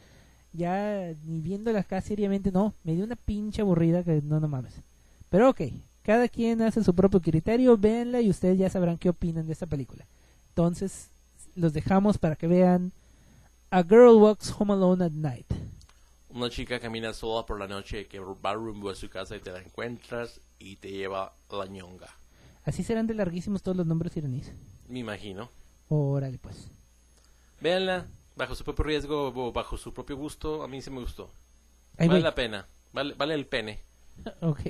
Speaker 2: ya ni viéndola acá seriamente, no. Me dio una pinche aburrida que no, no mames. Pero ok, cada quien hace su propio criterio. Véanla y ustedes ya sabrán qué opinan de esta película. Entonces, los dejamos para que vean A Girl Walks Home Alone at Night.
Speaker 1: Una chica camina sola por la noche que va rumbo a su casa y te la encuentras y te lleva la ñonga.
Speaker 2: Así serán de larguísimos todos los nombres iraníes.
Speaker 1: Me imagino.
Speaker 2: Órale, pues.
Speaker 1: Véanla, bajo su propio riesgo o bajo su propio gusto, a mí sí me gustó.
Speaker 2: Ahí
Speaker 1: Vale
Speaker 2: voy.
Speaker 1: la pena, vale, vale el pene.
Speaker 2: Ok.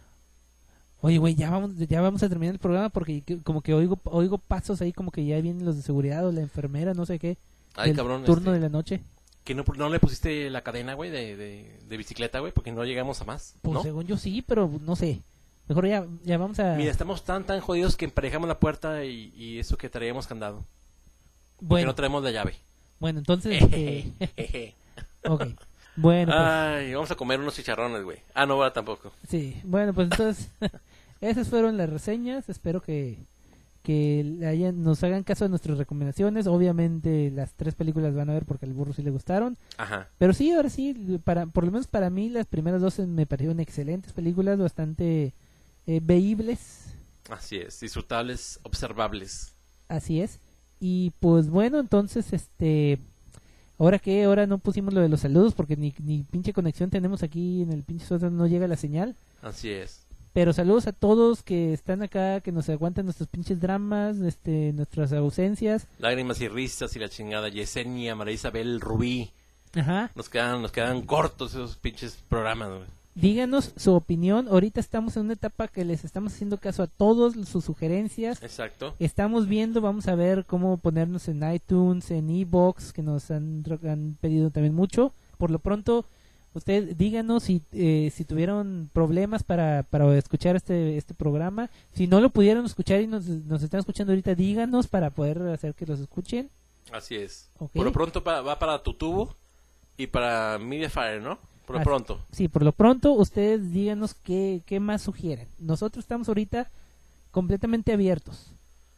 Speaker 2: Oye, güey, ya vamos, ya vamos a terminar el programa porque que- como que oigo, oigo pasos ahí como que ya vienen los de seguridad o la enfermera, no sé qué.
Speaker 1: Ay,
Speaker 2: del
Speaker 1: cabrón,
Speaker 2: turno
Speaker 1: este,
Speaker 2: de la noche.
Speaker 1: que no, no le pusiste la cadena, güey, de, de, de bicicleta, güey, porque no llegamos a más,
Speaker 2: Pues
Speaker 1: ¿no?
Speaker 2: según yo sí, pero no sé. Mejor ya, ya vamos a...
Speaker 1: Mira, estamos tan, tan jodidos que emparejamos la puerta y, y eso que traíamos candado. Porque
Speaker 2: bueno,
Speaker 1: no traemos la llave.
Speaker 2: bueno, entonces... eh, ok. Bueno, pues,
Speaker 1: Ay, vamos a comer unos chicharrones, güey. Ah, no, va tampoco.
Speaker 2: sí. Bueno, pues entonces... esas fueron las reseñas. Espero que, que le hayan, nos hagan caso de nuestras recomendaciones. Obviamente las tres películas van a ver porque al burro sí le gustaron.
Speaker 1: Ajá.
Speaker 2: Pero sí, ahora sí, para, por lo menos para mí las primeras dos me parecieron excelentes películas, bastante eh, veíbles,
Speaker 1: Así es, disfrutables, observables.
Speaker 2: así es. Y pues bueno, entonces, este, ¿ahora qué? Ahora no pusimos lo de los saludos porque ni, ni pinche conexión tenemos aquí en el pinche sótano, no llega la señal.
Speaker 1: Así es.
Speaker 2: Pero saludos a todos que están acá, que nos aguantan nuestros pinches dramas, este, nuestras ausencias.
Speaker 1: Lágrimas y risas y la chingada. Yesenia, María Isabel, Rubí.
Speaker 2: Ajá.
Speaker 1: Nos quedan, nos quedan cortos esos pinches programas, güey.
Speaker 2: Díganos su opinión. Ahorita estamos en una etapa que les estamos haciendo caso a todos sus sugerencias.
Speaker 1: Exacto.
Speaker 2: Estamos viendo, vamos a ver cómo ponernos en iTunes, en iVoox, que nos han, han pedido también mucho. Por lo pronto, usted díganos si, eh, si tuvieron problemas para, para escuchar este, este programa. Si no lo pudieron escuchar y nos, nos están escuchando ahorita, díganos para poder hacer que los escuchen.
Speaker 1: Así es.
Speaker 2: Ok.
Speaker 1: Por lo pronto pa- va para tu tubo y para Mediafire, ¿no? Por lo
Speaker 2: Así-
Speaker 1: pronto.
Speaker 2: Sí, por lo pronto, ustedes díganos qué, qué más sugieren. Nosotros estamos ahorita completamente abiertos.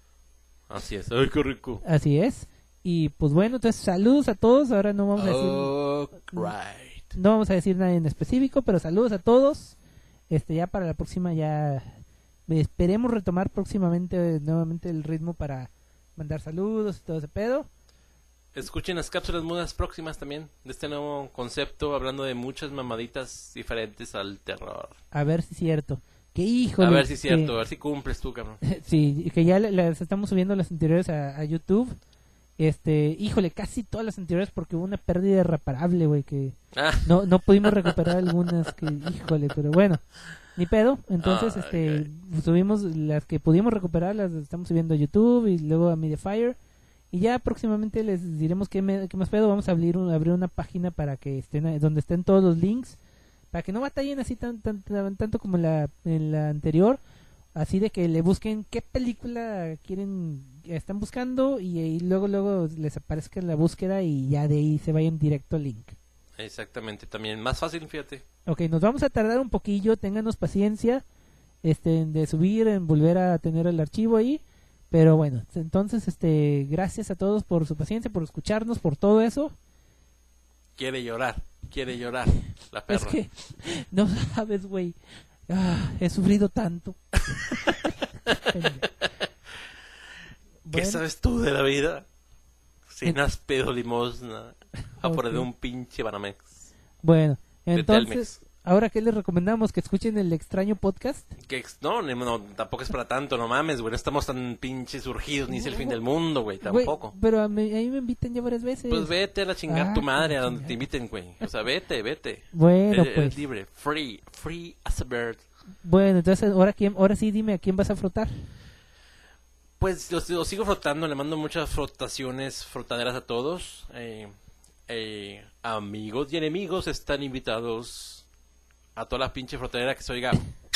Speaker 1: Así es. Ay, qué rico.
Speaker 2: Así es. Y pues bueno, entonces saludos a todos. Ahora no vamos a decir...
Speaker 1: Oh, right.
Speaker 2: No vamos a decir nada en específico, pero saludos a todos. Este ya para la próxima ya esperemos retomar próximamente eh, nuevamente el ritmo para mandar saludos y todo ese pedo.
Speaker 1: Escuchen las cápsulas mudas próximas también de este nuevo concepto, hablando de muchas mamaditas diferentes al terror.
Speaker 2: A ver si es cierto. Que híjole.
Speaker 1: A ver si es cierto,
Speaker 2: que-
Speaker 1: a ver si cumples tú, cabrón.
Speaker 2: sí, que ya le- las estamos subiendo las anteriores a, a YouTube. Este, híjole, casi todas las anteriores porque hubo una pérdida irreparable, güey, que
Speaker 1: Ah,
Speaker 2: no no pudimos recuperar algunas que híjole, pero bueno, ni pedo. Entonces,
Speaker 1: Ay,
Speaker 2: este, subimos las que pudimos recuperar, las estamos subiendo a YouTube y luego a Mediafire. Y ya próximamente les diremos qué, me- qué más pedo. Vamos a abrir, un- abrir una página para que estén ahí- donde estén todos los links, para que no batallen así tan, tan, tan- tanto como en la, en la anterior. Así de que le busquen qué película quieren, están buscando y, y luego luego les aparezca la búsqueda y ya de ahí se vayan directo al link.
Speaker 1: Exactamente, también más fácil, fíjate.
Speaker 2: Ok, nos vamos a tardar un poquillo, ténganos paciencia este, de subir, en volver a tener el archivo ahí. Pero bueno, entonces, este, gracias a todos por su paciencia, por escucharnos, por todo eso.
Speaker 1: Quiere llorar, quiere llorar la perra.
Speaker 2: Es que, no sabes, güey, ah, he sufrido tanto.
Speaker 1: ¿Qué
Speaker 2: Bueno.
Speaker 1: sabes tú de la vida? Si
Speaker 2: En-
Speaker 1: no has pedo limosna a por
Speaker 2: Ok.
Speaker 1: de un pinche Banamex.
Speaker 2: Bueno,
Speaker 1: De
Speaker 2: entonces,
Speaker 1: Telmex.
Speaker 2: ahora que les recomendamos que escuchen el extraño podcast.
Speaker 1: Que ex- no, ni- no, tampoco es para tanto, no mames, güey. No estamos tan pinches surgidos, ni es el fin del mundo, güey. Tampoco.
Speaker 2: Güey, pero a mí, a mí me invitan ya varias veces.
Speaker 1: Pues vete a la chingar
Speaker 2: Ah,
Speaker 1: tu madre,
Speaker 2: la
Speaker 1: a donde
Speaker 2: chingada.
Speaker 1: te inviten, güey. O sea, vete, vete.
Speaker 2: Bueno,
Speaker 1: Eres-
Speaker 2: pues.
Speaker 1: eres libre, free, free as a bird.
Speaker 2: Bueno, entonces ahora quién, ahora sí dime a quién vas a frotar.
Speaker 1: Pues lo, lo sigo frotando, le mando muchas frotaciones frotaderas a todos. Eh, eh, amigos y enemigos están invitados a toda la pinche frotadera que se oiga.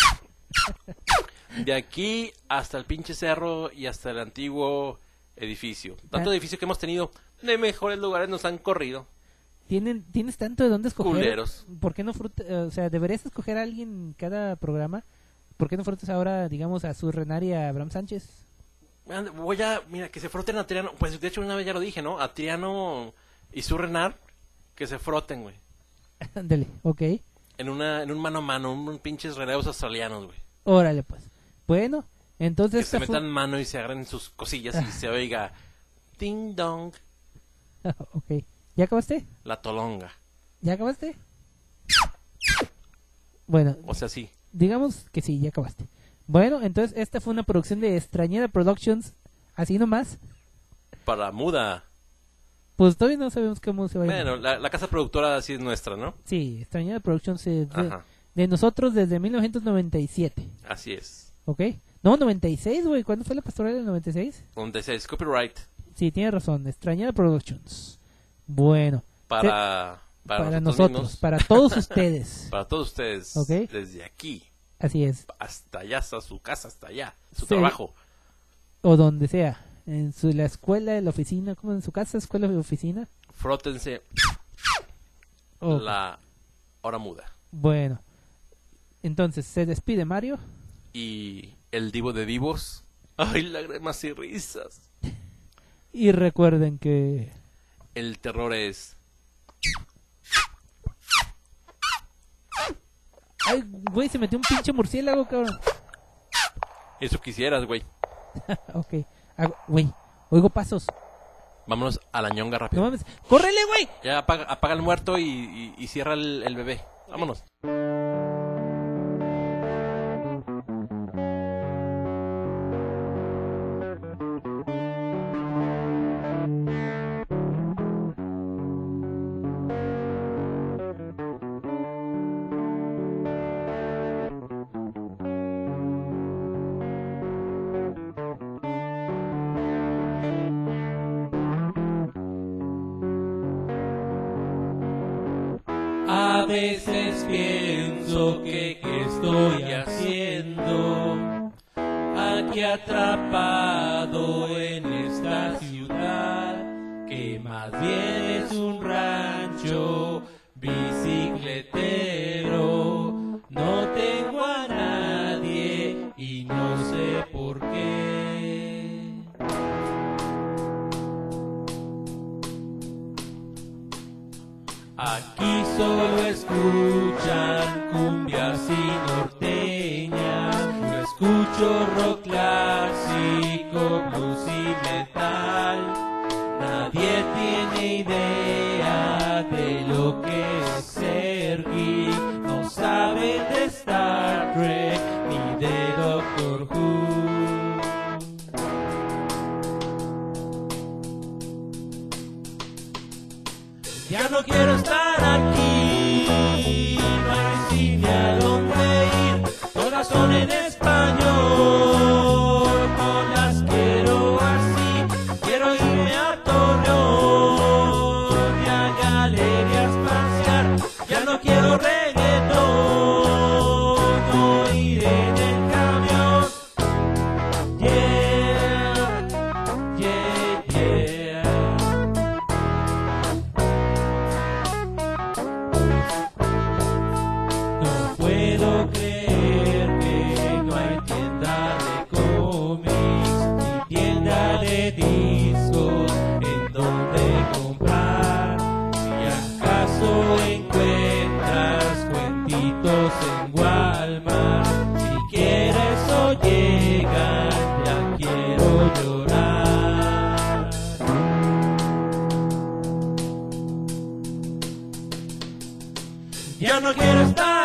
Speaker 1: De aquí hasta el pinche cerro y hasta el antiguo edificio. Tanto
Speaker 2: Ah.
Speaker 1: edificio que hemos tenido, de mejores lugares nos han corrido.
Speaker 2: Tienen, tienes tanto de dónde escoger.
Speaker 1: Culeros.
Speaker 2: ¿Por qué no frota, o sea, deberías escoger a alguien en cada programa? ¿Por qué no frotas ahora, digamos, a Surrenar y a Abraham Sánchez?
Speaker 1: And- Voy a, mira, que se froten a Triano. Pues de hecho una vez ya lo dije, ¿no? A Triano y su Renar, que se froten, güey.
Speaker 2: Ándale, ok.
Speaker 1: En una, en un mano a mano, un, un pinches releos australianos, güey.
Speaker 2: Órale, pues. Bueno,
Speaker 1: Que
Speaker 2: entonces...
Speaker 1: se
Speaker 2: esta fue-
Speaker 1: metan mano y se agarren sus cosillas y se oiga ding dong,
Speaker 2: ok. ¿Ya acabaste?
Speaker 1: la tolonga.
Speaker 2: ¿Ya acabaste? Bueno,
Speaker 1: O sea, sí.
Speaker 2: digamos que sí, ya acabaste. Bueno, entonces esta fue una producción de Extrañera Productions, así nomás.
Speaker 1: Para muda.
Speaker 2: Pues todavía no sabemos cómo se va a llamar.
Speaker 1: Bueno, la, la casa productora sí es nuestra, ¿no?
Speaker 2: Sí, Extrañera Productions es de,
Speaker 1: Ajá,
Speaker 2: de nosotros desde mil novecientos noventa y siete,
Speaker 1: así es.
Speaker 2: ¿ok? No, noventa y seis, güey. ¿Cuándo fue la pastoral del noventa y seis?
Speaker 1: Donde se es copyright
Speaker 2: Sí, tiene razón, Extrañera Productions. Bueno,
Speaker 1: para, para,
Speaker 2: para
Speaker 1: nosotros,
Speaker 2: nosotros,
Speaker 1: mismos,
Speaker 2: para todos ustedes.
Speaker 1: para todos ustedes,
Speaker 2: Ok.
Speaker 1: desde aquí
Speaker 2: Así es,
Speaker 1: hasta allá, hasta su casa, hasta allá, su
Speaker 2: Sí.
Speaker 1: trabajo.
Speaker 2: o donde sea, en su, la escuela, en la oficina, como en su casa, escuela o oficina.
Speaker 1: Frótense
Speaker 2: Ok.
Speaker 1: la hora muda.
Speaker 2: Bueno, entonces se despide Mario.
Speaker 1: Y el divo de divos. Ay, lágrimas y risas.
Speaker 2: Y recuerden que...
Speaker 1: El terror es...
Speaker 2: Ay, güey, se metió un pinche murciélago, cabrón.
Speaker 1: Eso quisieras, güey.
Speaker 2: Ok, ah, güey, oigo pasos.
Speaker 1: Vámonos a la ñonga
Speaker 2: No
Speaker 1: rápido.
Speaker 2: mames, ¡córrele, güey!
Speaker 1: Ya apaga, apaga el muerto y, y- y cierra el, el bebé. Vámonos.
Speaker 3: A veces pienso que qué estoy haciendo aquí atrapado en esta ciudad que más bien es un rancho bicicletero. No tengo a nadie y no sé por qué. Aquí solo escuchan cumbias y norteñas. Yo escucho rock clásico, blues y metal. Nadie tiene idea de lo que es ser geek. No saben de Star Trek ni de Doctor Who. Ya no quiero estar aquí, no hay cine a donde ir. descuentos en Walmart. Si quieres o llegan, ya quiero llorar. Ya no quiero estar